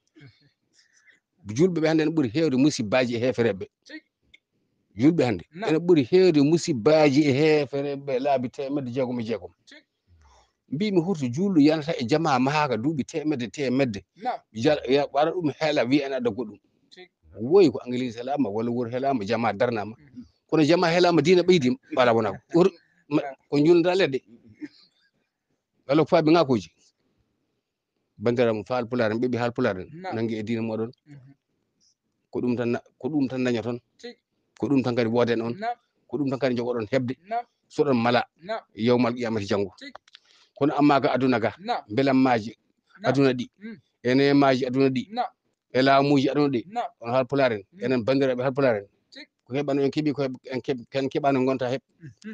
julɓe ɓe hannde ene ɓuri heewde musibbaji e heefereɓe julɓe hannde ene ɓuri heewde musibbaji e heefereɓe laabi temedde jeegom e jeegom mbimi hurto julɗo yanata e jama maaka duuɓi temedde temedde waɗa ɗum heela wiya ene adda goɗɗum woyi ko église helama walla wuuro helama jama darnama kono jama helama diina ɓeydima wala wona ko julnata leɗɗe walla ko faabi ngakoji bandiraɓe fa Haalpulaar en ɓiɓɓe Haalpulaar en nangi e diina moɗon ko ɗum tan ko ɗum tan dañoton ko ɗum tan kadi wooden on ko ɗum tan kadi jogoɗon hebde soɗon mala yawmal qiyamati janggo kono amma ga aduna ga belammaji aduna ɗi e nemaji aduna ɗi e laamuji aduna ɗi on Haalpulaar en enen bandiraɓe Haalpulaar en ko heɓano en keeɓi ko en keɓano gonta heɓ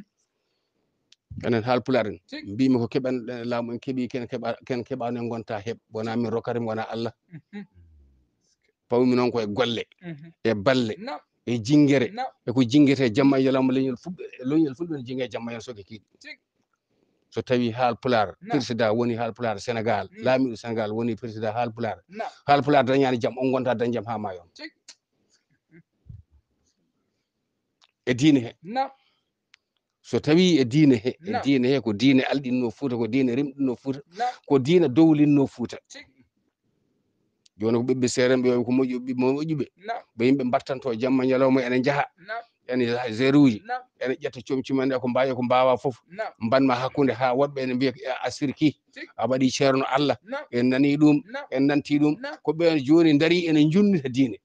enen Haalpulaar en mbimi ko keɓan laamu en keeɓi ken keɓa ken keɓano en gonta heɓ wona min rokkata mi wona Allah pawmi noon koye golle e balle e jingere e ko jingete jamma e yalawma leñol fulɓe leñol fulɓe ne jingue jamma en soke kiiɗi so tawi Haalpulaar président woni Haalpulaar Sénégal laamiɗo Sénégal woni président Haalpulaar Haalpulaar dañani jaam on gonta dañ jaam ha ma yon e diine he so tawi e diine he e diine he ko diine alɗinno Fuuta ko diine rimɗinno Fuuta ko diine dowlinno Fuuta joni ko ɓiɓɓe seeren ɓe ko moƴƴi ɓiɓɓe moƴƴuɓe ɓe yimɓe mbattanto jamma ñalawma ene jaaha ene zéro uji ene ƴetta comci men e ko mbawi ko mbawa foof mbanma hakkude ha woɗɓe ene mbiya a sirki a waɗi ceerno Allah en nani ɗum en nanti ɗum ko ɓen joni daari ene junnita diine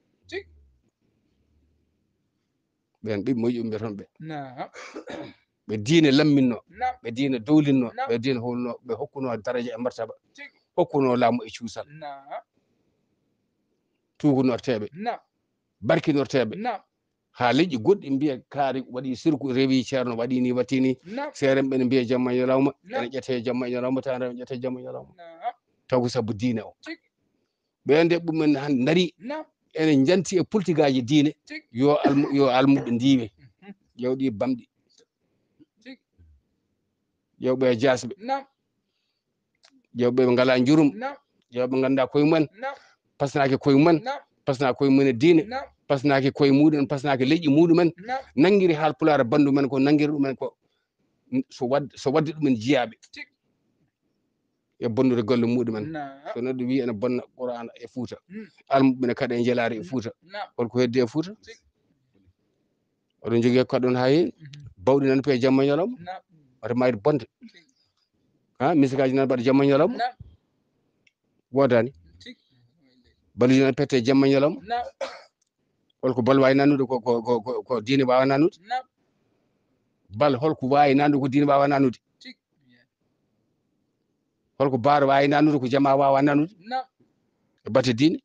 ɓen ɓiɓɓe moƴƴuɓe mbiyaton ɓe ɓe diine lamminno ɓe diine dowlinno ɓe diine holno ɓe hokkuno daraja e martaba hokkuno laamu e cuusal tugunorteɓe barkinorteɓe ha leƴƴi goɗɗi mbiya kaari waɗi sirku rewi ceerno waɗi ni watti ni seeren ɓene mbiya jamma e ñalawma ene ƴette jamma e ñalawma tawa ene ƴette jamma e ñalawma taw ko saabu diine o ɓen de ɓumen han daari ene janti e politique aji diine yo almu yo almuɓe ndiwe ƴewɗi bamɗi ƴewɓe jasɓe ƴewɓe ɓe ngala jurum ƴewɓe ganduɗa koye mumen pasnaki koye mumen pasna koye mumen e diine pasnaki koye muɗumen pasnaki leƴƴi muɗumen nanguiri Haalpulaar bandu men ko nanguiri ɗumen ko so wadde so wadde ɗumen jiyaɓe e bonnude golle muɗumen so neɗɗo wi ene bonna Qur'ana e Fuuta almuɓe ne kaaɗa e jelare e Fuuta holko heddi e Fuuta oɗon jogui kaɗon ha heewi bawɗi nan pe jamma ñalawma wata mayde bonde ha misikaji nan mbaɗa jamma ñalawma wodani baluji nan pette jamma ñalawma holko bal wawi nannude ko ko ko ko diine wawa nannude bal holko wawi nannude ko diine wawa nannude holko baaro wawi nannude ko jama wawa nannude e batte diine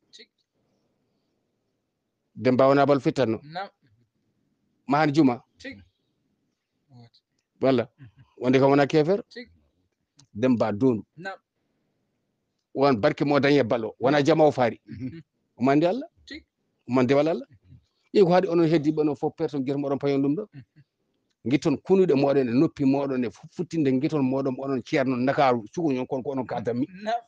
Demba wona bal fittanno mahani juma walla wonde kam wona kefere Demba dondu won barke mo dañe ballo wona jama o faari o mande Allah o mande wala Allah e ko haadi onon heddiɓe onon fof personne gueto moɗon payon ɗum ɗo guitton kunuɗe moɗon e noppi moɗon e futtinde guiton moɗon onon ceerno Ndakaaru cukalon kon ko onon kaldanmi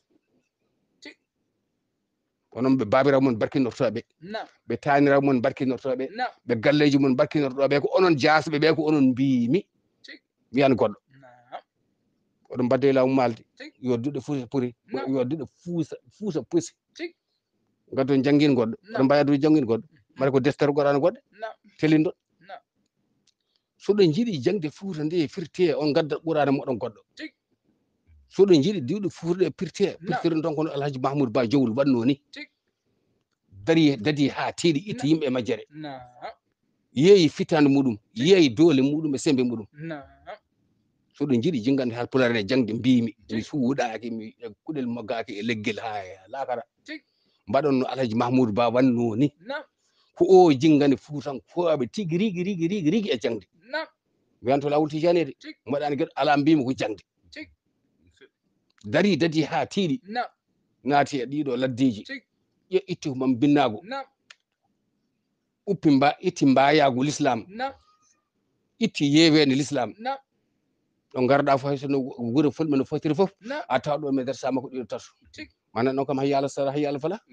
onon ɓe babirawo mon barkinortoɓe ɓe tanirawo mon barkinortoɓe ɓe galleji mon barkinortoɓe ko onon jasɓe ɓe ko onon mbimi wiyani goɗɗo oɗon mbadde laamu malde yo duɗe fuusa puri yo duɗe fuusa fuusa pusi gaddo jangguin goɗɗo oɗon mbawi addude jangguin goɗɗo mbaɗa ko deftere goɗano goɗɗe tellindo soɗon jiiɗi jangde Fuuta nde firte on gaddat ɓurade moɗon goɗɗo soɗon jiiɗi diwɗe Fuuta ɗe pirte pirtiron donc no Alhaji Mahmoudou Ba Jowul wanno ni dari dadi ha teeɗi itta yimɓe e majjere yeeyi fitande muɗum yeeyi doole muɗum e sembe muɗum soɗon jiiɗi jingande Haalpulaar ne jangde mbimi mi suuɗaki mi kuɗel moggaki e leggel ha lakara mbaɗon no Alhaji Mahmoudou Ba wanno ni ko o jingani fuutan foaɓe tigi rigi rigi rigi rigi e jangde wiyanto lawol tijanede mbaɗani gueɗe ala mbimo ko jangde dari dadi ha tiiɗi naati e ɗiɗo laddeji ƴe itti ko mam binnago uppi mba itti mbayago l'islam itti yewede l'islam ɗo garɗa fo haysono wuuro fulɓe no fotiri foof a tawa ɗo me nder sama ko ɗiɗo tato mana ɗon kam hay Allah sara hay Allah fala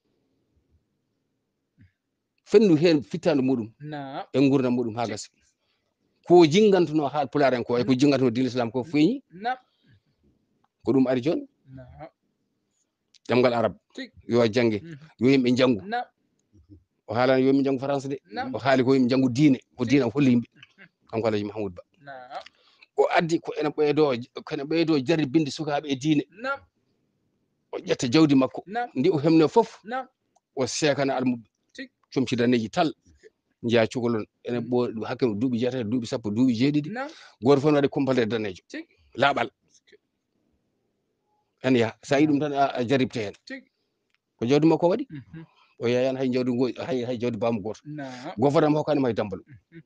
fendu hen fittande muɗum e gurdam muɗum ha gasi ko jingantuno haal pularen ko e ko jingantuno din l'islam ko feeñi ko ɗum ari joni ɗemgal arab yo jangge yo yimɓe jangu o haalani yo yimɓe jangu france de o haali ko yimɓe jangu diine ko diine o holli yimɓe kanko Alaji Mahamoud Ba o addi ko ene ɓeydo ko ene ɓeydo jarri binde sukaɓe e diine o ƴetta jawdi makko ndi o hemno fof o sekana almuɓe comci daneji tal jiya cukalon ene ɓo hakke duuɓi jeetati duuɓi sappo duuɓi jeeɗiɗi goto fof ne waɗi compale danejo laaɓal ene yaha sa yi ɗum tan a jarribte hen ko jawdi makko waɗi o yeyani hay jawdi go hay hay jawdi bammo goto gofodam hokkani may dambal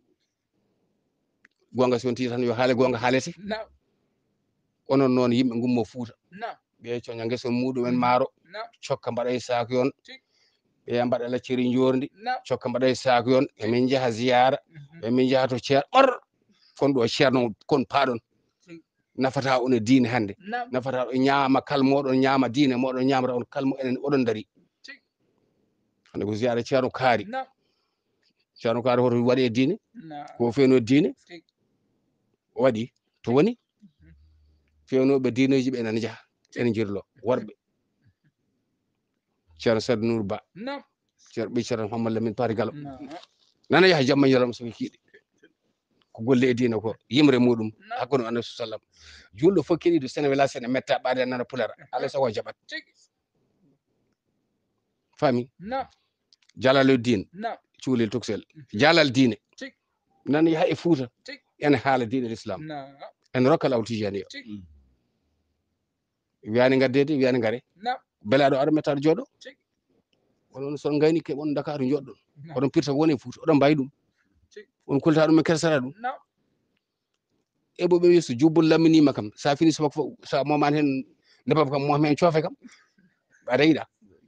gonga so wonti tan yo haale gonga haalete onon noon yimɓe gummo Fuuta ɓe coña gueson muɗumen maaro cokka mbaɗa e sac yon ɓe mbaɗa lacciri jordi cokka mbaɗa e sac yon emin jaaha ziyara emin jaaha to ceer ɓor kon ɗo ceerno kon paaɗon nafata on e diine hande nafata on ñaama kal moɗon ñaama diine moɗon ñamata on kalmo enen oɗon dari hande ko ziyara ceerno kaari ceerno kaari hoto waɗi e diine ko fewno diine waɗi to woni fewnoɓe diineji ɓe enen jaaha enen jirlo worɓe ceerno Sadou Nour Ba ceerno ɓi ceerno Mouhamadou Lamine Pari Gallo nana yaaha jamma ñalawma so kiiɗe ko golle e diine ko yimre muɗum hakkude annabi sallam julɗo fof keɗiɗo sene wela sene metta ɓaade nana pulara alay sago jaɓat fami jalal din cuulel tuksel jalal diine nana yaha e Fuuta ene haala diine l'islam ene rokka lawol tijani o wiyani gaddede wiyani gare belaɗo aɗa metta aɗa jooɗo onon son gayni ke on Dakaru joɗɗon oɗon pirta ko woni e Fuuta oɗon mbawi ɗum on kulta ɗum e kersata ɗum eɓo ɓe wi so jubbol lamminima kam sa fini subaka fof sa momani hen ndebam kam mom hen coofe kam aɗa yiiɗa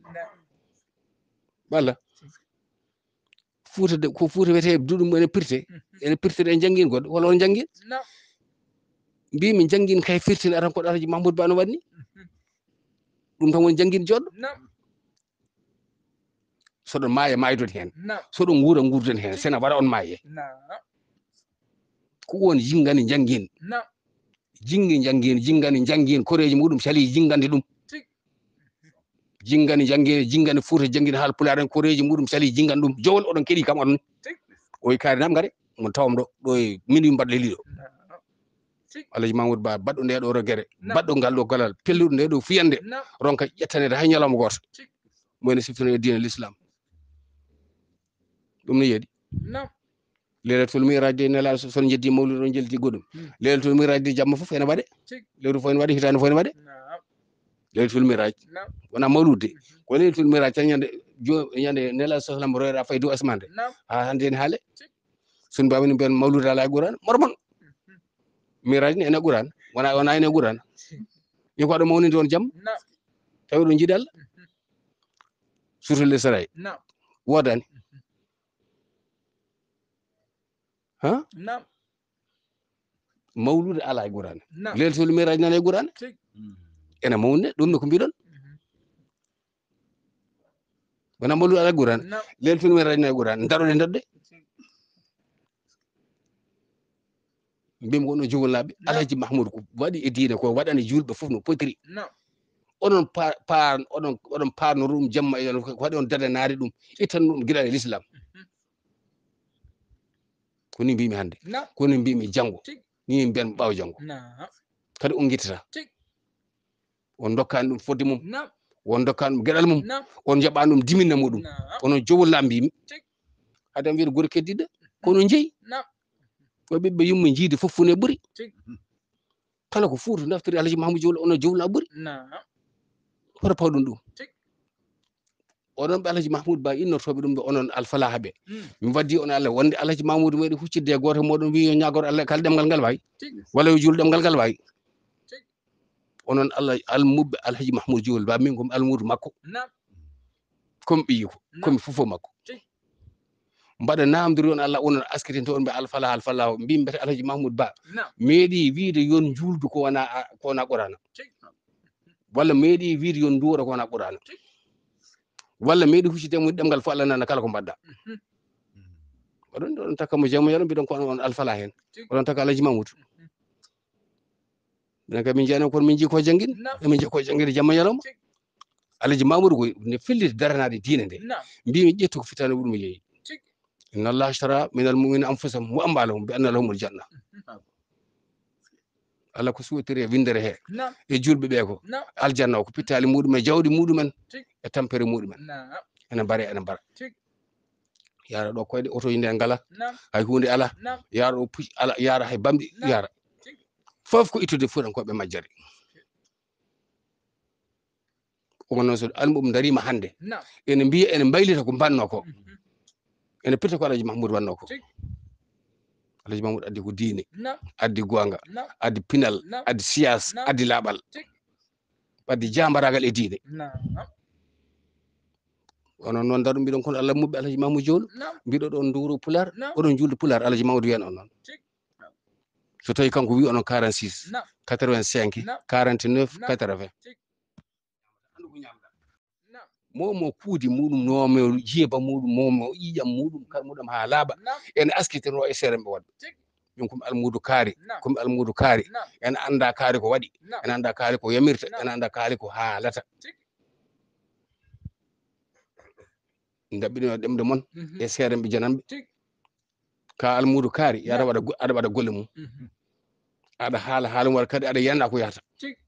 walla Fuuta de ko Fuuta wiyete duɗum ene pirte ene pirtede e janggin goɗɗo walla on janggin mbimi janggin kay firtini atan ko Alaji Mahamoud Ba no waɗni ɗum tan woni janggin joɗɗo soɗon maaya maydon hen soɗon guura gurden hen sena waɗa on maaye ko woni jingani janggin jingi janggin jingani janggin koreji muɗum sali jingande ɗum jingani janggin jingani Fuuta janggin haal pularen koreji muɗum sali jingani ɗum jowol oɗon keɗi kam onon oyi kaari nam gare mon tawam ɗo ɗo e minuit mbaɗɗo liɗo Alaji Mahamoud Ba baɗɗo nde ɗo rogere baɗɗo ngal ɗo galal pelluɗo nde ɗo fiyande ronka ƴettanede hay ñalawma goto moyne siftino e diine l'islam ɗum no yeeɗi lelatul miraj de nela son jeddi mawlid on jelti goɗɗum lelatul miraj de jamma fof ene waɗe lewru fo ene waɗe hitande fo ene waɗe lelatul miraj wona mawlude ko lelatul miraj tan ñande ñande nela sallam royra fay dow asmande ha hande ne haale sun mbawini mbiyan mawlude ala e Qur'an mormon miraj ni ene Qur'an wona wona ene Qur'an ni ko aɗa mawnide on jamma tawi ɗo jiiɗi Allah surtout les saray wodani ha mawlude ala e Qur'an lelatul miraj nana e Qur'an ene mawne ɗum ne ko mbiɗon wona mawlude ala e Qur'an lelatul miraj nana e Qur'an daroɗe dadde mbimi wono jogollaɓe Alaji Mahamoud ko waɗi e diine ko waɗani julɓe fof no potiri oɗon pa pa oɗon oɗon paano ɗum jamma e ko waɗi on dadanade ɗum ittan ɗum guiɗal e l'islam koni mbimi hande koni mbimi janggo ni mbiyan ɓawo janggo kadi on guittata on dokkani ɗum fodde mum on dokkani ɗum gueɗal mum on jaɓani ɗum diminna muɗum onon jowolla mbimi hade wiide guure keddiɗe kono jeeyi ko ɓiɓɓe yumma jiide fof fune ɓuuri kala ko Fuuta naftiri Alaji Mahamoud jowla onon jowla ɓuuri hoto pawɗum ɗum onon ɓe Alhaji Mahmoud Ba innortoɓe ɗum ɓe onon alfalaha ɓe mi waddi on Allah wonde Alhaji Mahmoud meɗi huccidde e goto moɗon wi yo ñagor Allah kala ɗemgal ngal wayi walla yo juul ɗemgal ngal wayi onon Allah almubɓe Alhaji Mahmoud Jiwol Ba min komi almudu makko komi ɓiyi ko komi fofo makko mbaɗa namdiri on Allah onon askitinto on ɓe alfalaha alfalaha mbi mbete Alhaji Mahmoud Ba meeɗi wiide yon juldu ko wona ko wona Qur'ana walla meeɗi wiide yon duwora ko wona Qur'ana walla meeɗi huccide mum ɗemgal fo Allah nana kala ko mbaɗɗa oɗon oɗon takka mo jamo yalo mbiɗon ko on alfala hen oɗon takka Alhaji Mahmoud minen kam min jeyani kono min jii ko jangguin emin jii ko jangguide jamma yalawma Alhaji Mamadou ko ne felliti daranade diine nde mbimi ƴettu ko fitane ɓuurmi yeeyi inna Allah ashtara minal mu'minina anfusahum wa amwalahum bi anna lahumul janna Allah ko suwotiri e windere he e julɓe ɓe ko aljanna o ko pittali muɗum e jawdi muɗumen e tampere muɗumen ene mbare ene mbara yara ɗo koyɗe auto yinde ngala hay hunde ala yara ɗo pucci ala yara hay bamɗi yara fof ko ittude fuɗankoɓe majjere on noon so almuɓe darima hande ene mbiya ene mbaylita ko mbanno ko ene pitta ko Alhaji Mahmoud wanno ko Alhaji Mahmoud addi ko diine addi gonga addi pinal addi siyas addi laɓal addi jambaragal e diine onon noon daɗum mbiɗon kono Allah mubɓe Alhaji Mahmoud Jiwol mbiɗo ɗon nduro pular oɗon julde pular Alhaji Mahmoud wiyan on noon so tawi kanko wi onon quarante-six quatre-vingt-cinq quarante-neuf quatre-vingts momo kuudi muɗum nomo jeeba muɗum momo ƴiƴam muɗum kala muɗum ha laaɓa ene askitino e seeremɓe wonɓe min komi almudu kaari komi almudu kaari ene anda kaari ko waɗi ene anda kaari ko yamirta ene anda kaari ko haalata daɓɓiɗino ɗemde moon e seeremɓe jananɓe ka almudu kaari yo aɗa waɗa aɗa waɗa golle mum aɗa haala haala mum waɗa kadi aɗa yiyana ko yahata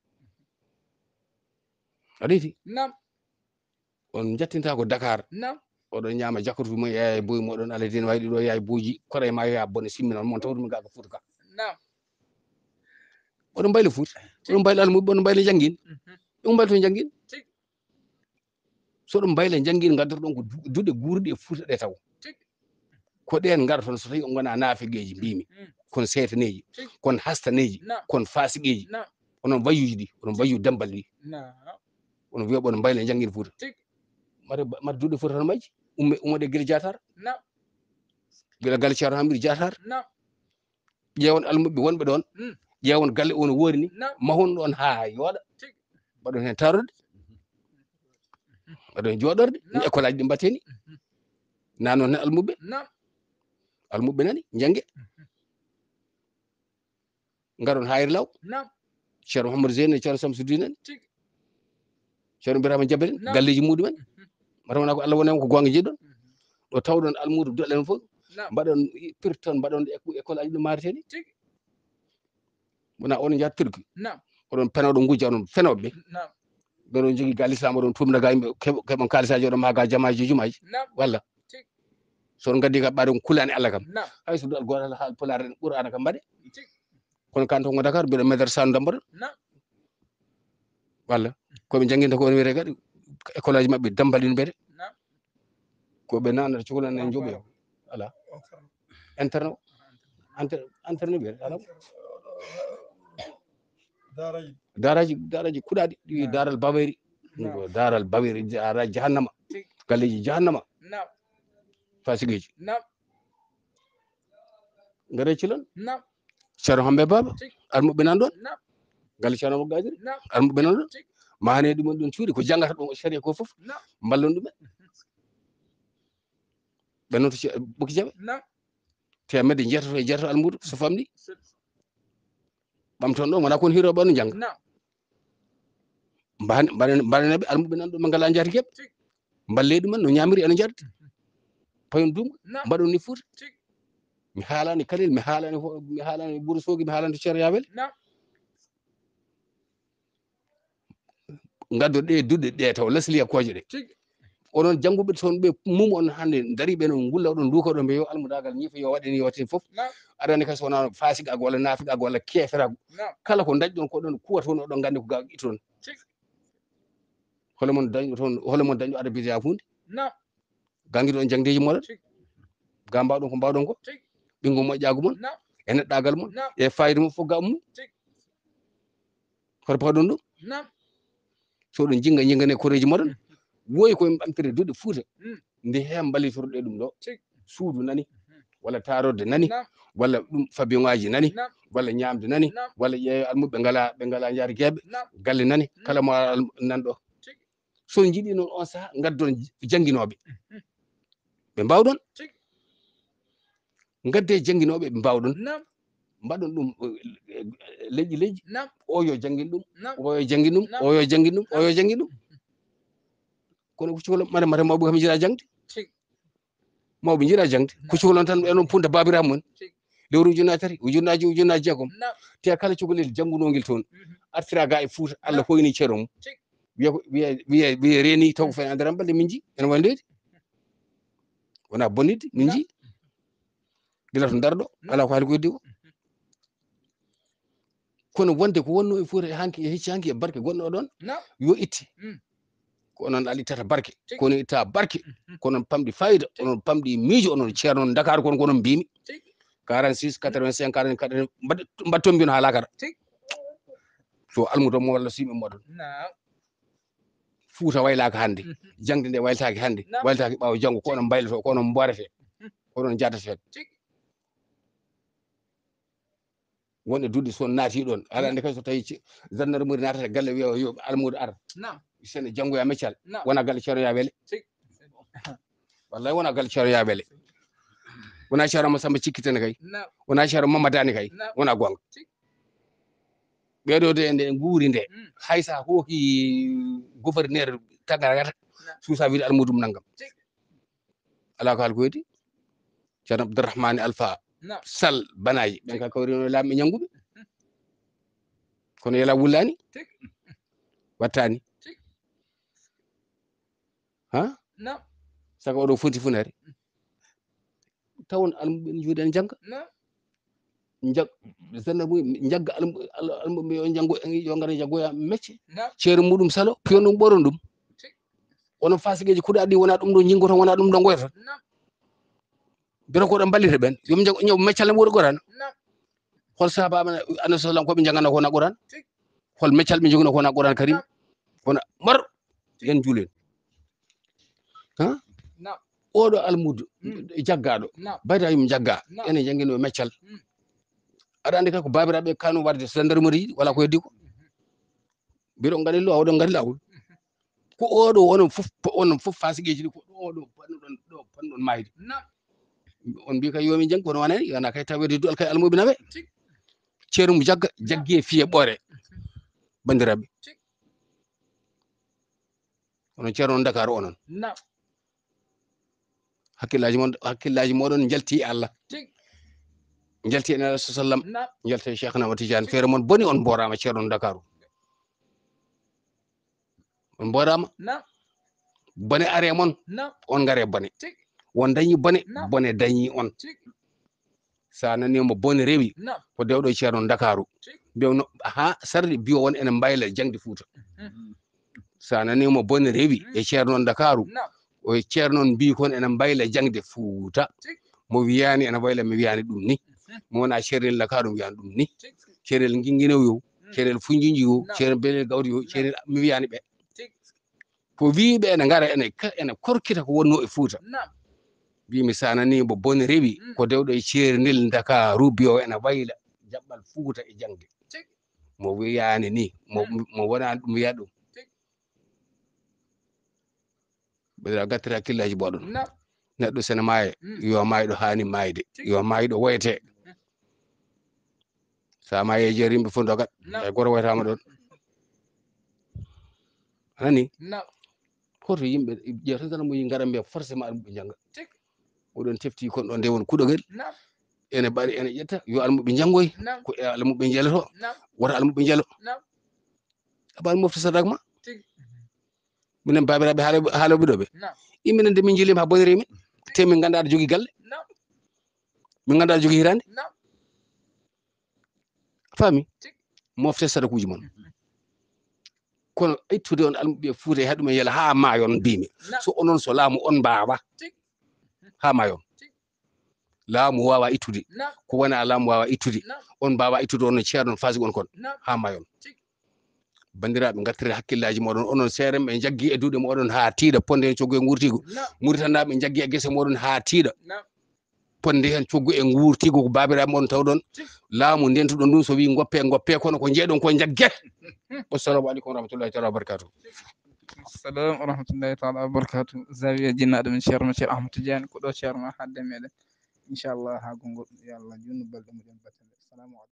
aɗa yiiti on jattinta ko Dakar oɗon ñaama jakkutu mum yeeya e boyi moɗon Allah dine wayi ɗiɗo yaay boji kora e ma yeeya bone simmina mon tawdu min ga ko Fuuta ka oɗon mbaylo Fuuta oɗon mbaylo almuɓe oɗon mbaylo jangguin ɗum mbaylo to jangguin so ɗum mbaylo jangguin gaddotoɗon ko duɗe guurɗe e Fuuta ɗe taw ko ɗen garton so tawi on gona naafiqeji mbimi kono setaneji kono hastaneji kono fasiqeji onon wayuji ɗi onon wayu dembal ɗi onon wiya oɗon mbaylo jangguin Fuuta mate mate duɗe Fuuta tan majji umme ummode guila Diatar guila galle Ceerno Hamidou Diatar ƴewon almuɓe wonɓe ɗon ƴewon galle o no woori ni mahon ɗon ha yooɗa mbaɗon hen tarorde mbaɗon hen joɗorde ni école aji ɗi mbatteni nanon hen almuɓe almuɓe nani jangge garon hayre law Ceerno Mouhamadou Zeyne Ceerno Samsudine en Ceerno Birama Diabel en galleji muɗumen mata wona ko Allah woni ko gonga jiɗɗon ɗo tawɗon almudu doɗɗen fof mbaɗon pirton mbaɗon école aji ɗo mariteni wona onon jahat pirki oɗon penoɗo gujja onon fenoɓe ɓeɗon jogui gal islam oɗon tumna ga yimɓe keɓon kalisaji oɗon maga jamaji jumaji walla soon gaddi kam ɓaɗon kulani Allah kam hay so duɗal gotal haal pulaar en Qur'ana kam mbaɗe kono kanto ngo Dakar mbiɗo médresa dambaɗon walla koɓe jangguinta ko on wiyete kadi école aji mabɓe dambali mbiyete ko ɓe nanata cukalana en jooɓoyo ala internet internet mbiyete ala daraji daraji kuɗaɗi ɗi daral baweri daral baweri daraji jahannama galleji jahannama fasigueji ngare cilon Ceerno Hambe Baba almuɓe nan ɗon galle Ceerno Mo Gadiri almuɓe nan ɗon mane ɗumen ɗon cuuɗi ko jangata ɗon sharia ko foof mballon ɗumen ɓe noon to Bukki Jaɓe temedde jeetato e jeetato almudo so famɗi ɓamton ɗon wona kon hiroɓe on jangga mbane mbaɗaneɓe almuɓe nan ɗon ɓe ngala jaati keɓe mballe ɗumen no ñamiri ene jardi payon dunga mbaɗon ni Fuuta mi haalani Kalel mi haalani mi haalani Ɓuuro Sogui mi haalani to Ceerno Yawel gaddo ɗe duɗɗe ɗe taw lasliya koje ɗe onon jangguɓe toon ɓe mum on hande dariɓe no gulla oɗon duka ɗon ɓe yo almudagal ñiifa yo waɗe ni yo watte foof aɗani kay so wona fasiqago walla nafiqago walla keferago kala ko dañɗon ko ɗon kuwa toon oɗon gandi ko ga itton hole mon dañɗo toon hole mon dañɗo ada bidia hunde
nam
gangi ɗon jangdeji moɗon ga mbawɗon ko mbawɗon ko ɓingu moƴƴagu mon
nam
e neɗɗagal mon
nam
e fayida mum fof ga mum hoto pawɗon ɗum
nam
so ɗum jinga jingane koreji moɗon woyi koye ɓamtire duɗe Fuuta nde hen mballitoruɗe ɗum ɗo suudu nani walla tarode nani walla ɗum fabiyoŋaji nani walla ñamde nani walla ƴeewe almuɓe ngala ɓe ngala jaari gueɓe galle nani kala mo nanɗo so jiiɗi noon on saaha gaddon jangguinoɓe ɓe mbawɗon gadde jangguinoɓe ɓe mbawɗon mbaɗon ɗum leƴƴi leƴƴi o yo janggin ɗum o yo janggin ɗum o yo janggin ɗum o yo janggin ɗum kono ko cukalon mare mare mawɓe kam jiiɗa jangde mawɓe jiiɗa jangde ko cukalon tan ɓenon punta babiraɓe mumen lewru ujunnaje tati ujunnaje ujunnaje jeegom te kala cukalel janggunogel toon artira ga e Fuuta Allah hoyni ceero mum wiya wiya wiya wiya reeni taw ko fayi andaram balde min ji ene wandede wona bonnidde min ji gila to darɗo ala ko haali ko heddi ko kono wonde ko wonno e Fuuta e hanki e hecci hanki e barke gonɗo ɗon yo itte ko onon alittata barke kono itta barke konon pamɗi fayida onon pamɗi miijo onon ceerno Dakar kono konon mbimi quarante-six quatre-vingt-cinq quarante-quatre mbatton mbino haala kara so almudo mo walla simi moɗon Fuuta waylaka hande jangde nde wayltaki hande wayltaki ɓaawo janggo ko onon mbayloto ko onon mborete onon jadate wonde duɗɗi son naati ɗon ala ande kay so tawi gendarmerie natata galle wiya yo almudo ara sene janggoya meccal wona galle ceerno ya wele wallahi wona galle ceerno ya wele wona ceerno Masamba cikkitene kay wona ceerno Mamadani kay wona gonga ɓeɗo de nde guuri nde haysa hooki gouverneur Tangara suusa wiide almudum nangam ala ko haali ko heddi ceerno Abdourahmane Alpha Sall banaji ɓen ka kawrino lamɓe ñanguɓe kono yala wullani wattani ha saka oɗo fonti funare tawon almuɓe ne juuɗe en jangga jag gendarmerie jagga almuɓe yo janggo yo ngara jaggoya mecce ceero muɗum salo piyon ɗum ɓoron ɗum onon fasigueji kuuɗa ɗi wona ɗum ɗo jinggoto wona ɗum ɗo goyata biro ko ɗon ballita ɓen yomi ñaw meccal ne ɓuuri Qur'an hol sahaba annabi sallam koɓe jangano ko na Qur'an hol meccal ɓe jogino ko na Qur'an karim wona mar yen juulen ha oɗo almudo jaggaɗo bayda yum jagga ene jangguino meccal aɗa andi kay ko babiraɓe kanu warde gendarmerie wala ko heddi ko biro ngari lo oɗon ngari lawol ko oɗo onon fof onon fof fasigueji ɗi ko oɗo pannuɗon ɗo pannuɗon mayde on mbi kay yomi jang kono wonani yana kay tawede du'al kay almuɓe nawe ceeru mu jagga jaggi e fiye ɓoore bandiraɓe onon ceerno Dakar onon hakkillaji mon hakkillaji moɗon jalti Allah jalti en Allah sallam jalti Cheikh na Tidiane feere mon boni on borama ceerno Dakar on borama bone are mon on ngare bone won dañi bone bone dañi on sa nani mo bone rewi ko dewɗo ceerno Dakaru mbiyawno ha sarde biyo won ene mbayla jangde Fuuta sa nani mo bone rewi e ceerno Dakaru o ceerno mbi kon ene mbayla jangde Fuuta mo wiyani ene wayla mi wiyani ɗum ni mo wona ceerno Dakaru wiyani ɗum ni ceerno Guinguinéo yo ceerno Foundiougne yo ceerno Belel Gawri yo ceerno mi wiyani ɓe ko wiiɓe ene ngara ene ene korkita ko wonno e Fuuta mbimi sanani mo bone rewi ko dewɗo e ceernel Dakaru biyo ene wayla jaɓɓal Fuuta e jangde mo wiyani ni mo mo wonani ɗum wiya ɗum ɓeɗa gattira hakkillaji boɗon neɗɗo sene maaye yo mayɗo hani mayde yo mayɗo woyete sa maye jeer yimɓe fof dogat ay goto woytama ɗon anani hoto yimɓe ƴeewta tan mo ngara mbiya forcément almuɓe jangga oɗon tefti kon ɗon nde won kuɗogal ene ɓaari ene ƴetta yo almuɓe janggoy ko e almuɓe jeeloto woto almuɓe jeelo aɓa mofta sadak ma minen babiraɓe haaloɓe ɗo ɓe iminen nde min jilima ha boniri min te min ganda aɗa jogui galle min ganda aɗa jogui hirande faami mofte sadakuji mon kono ittude on almuɓe Fuuta e haɗum yela ha maayon mbimi so onon so laamu on mbawa ha maayon laamu wawa ittude ko wona laamu wawa ittude on mbawa ittude on no ceerno fasik on kon ha maayon bandiraɓe gartire hakkillaji moɗon onon seerem ɓe jaggi e duuɗe moɗon ha tiiɗa ponde hen coggu e gurtigo Mauritanaɓe jaggi e guese moɗon ha tiiɗa ponde hen coggu e gurtigo ko babiraɓe moɗon tawɗon laamu ndentuɗon ɗum so wi goppe goppe kono ko jeeɗon ko jagge wassalamu aleykum wa rahmatullahi taala wa barakatuh
assalamu wa rahmatullahi taala wa barakatuh zawiya jinnaɗo men ceerno ceerno Ahmad Tidiane ko ɗo ceerno hadde meɗen inchallah ha gongol yo Allah junnu balɗe moƴon battane assalamu aleykum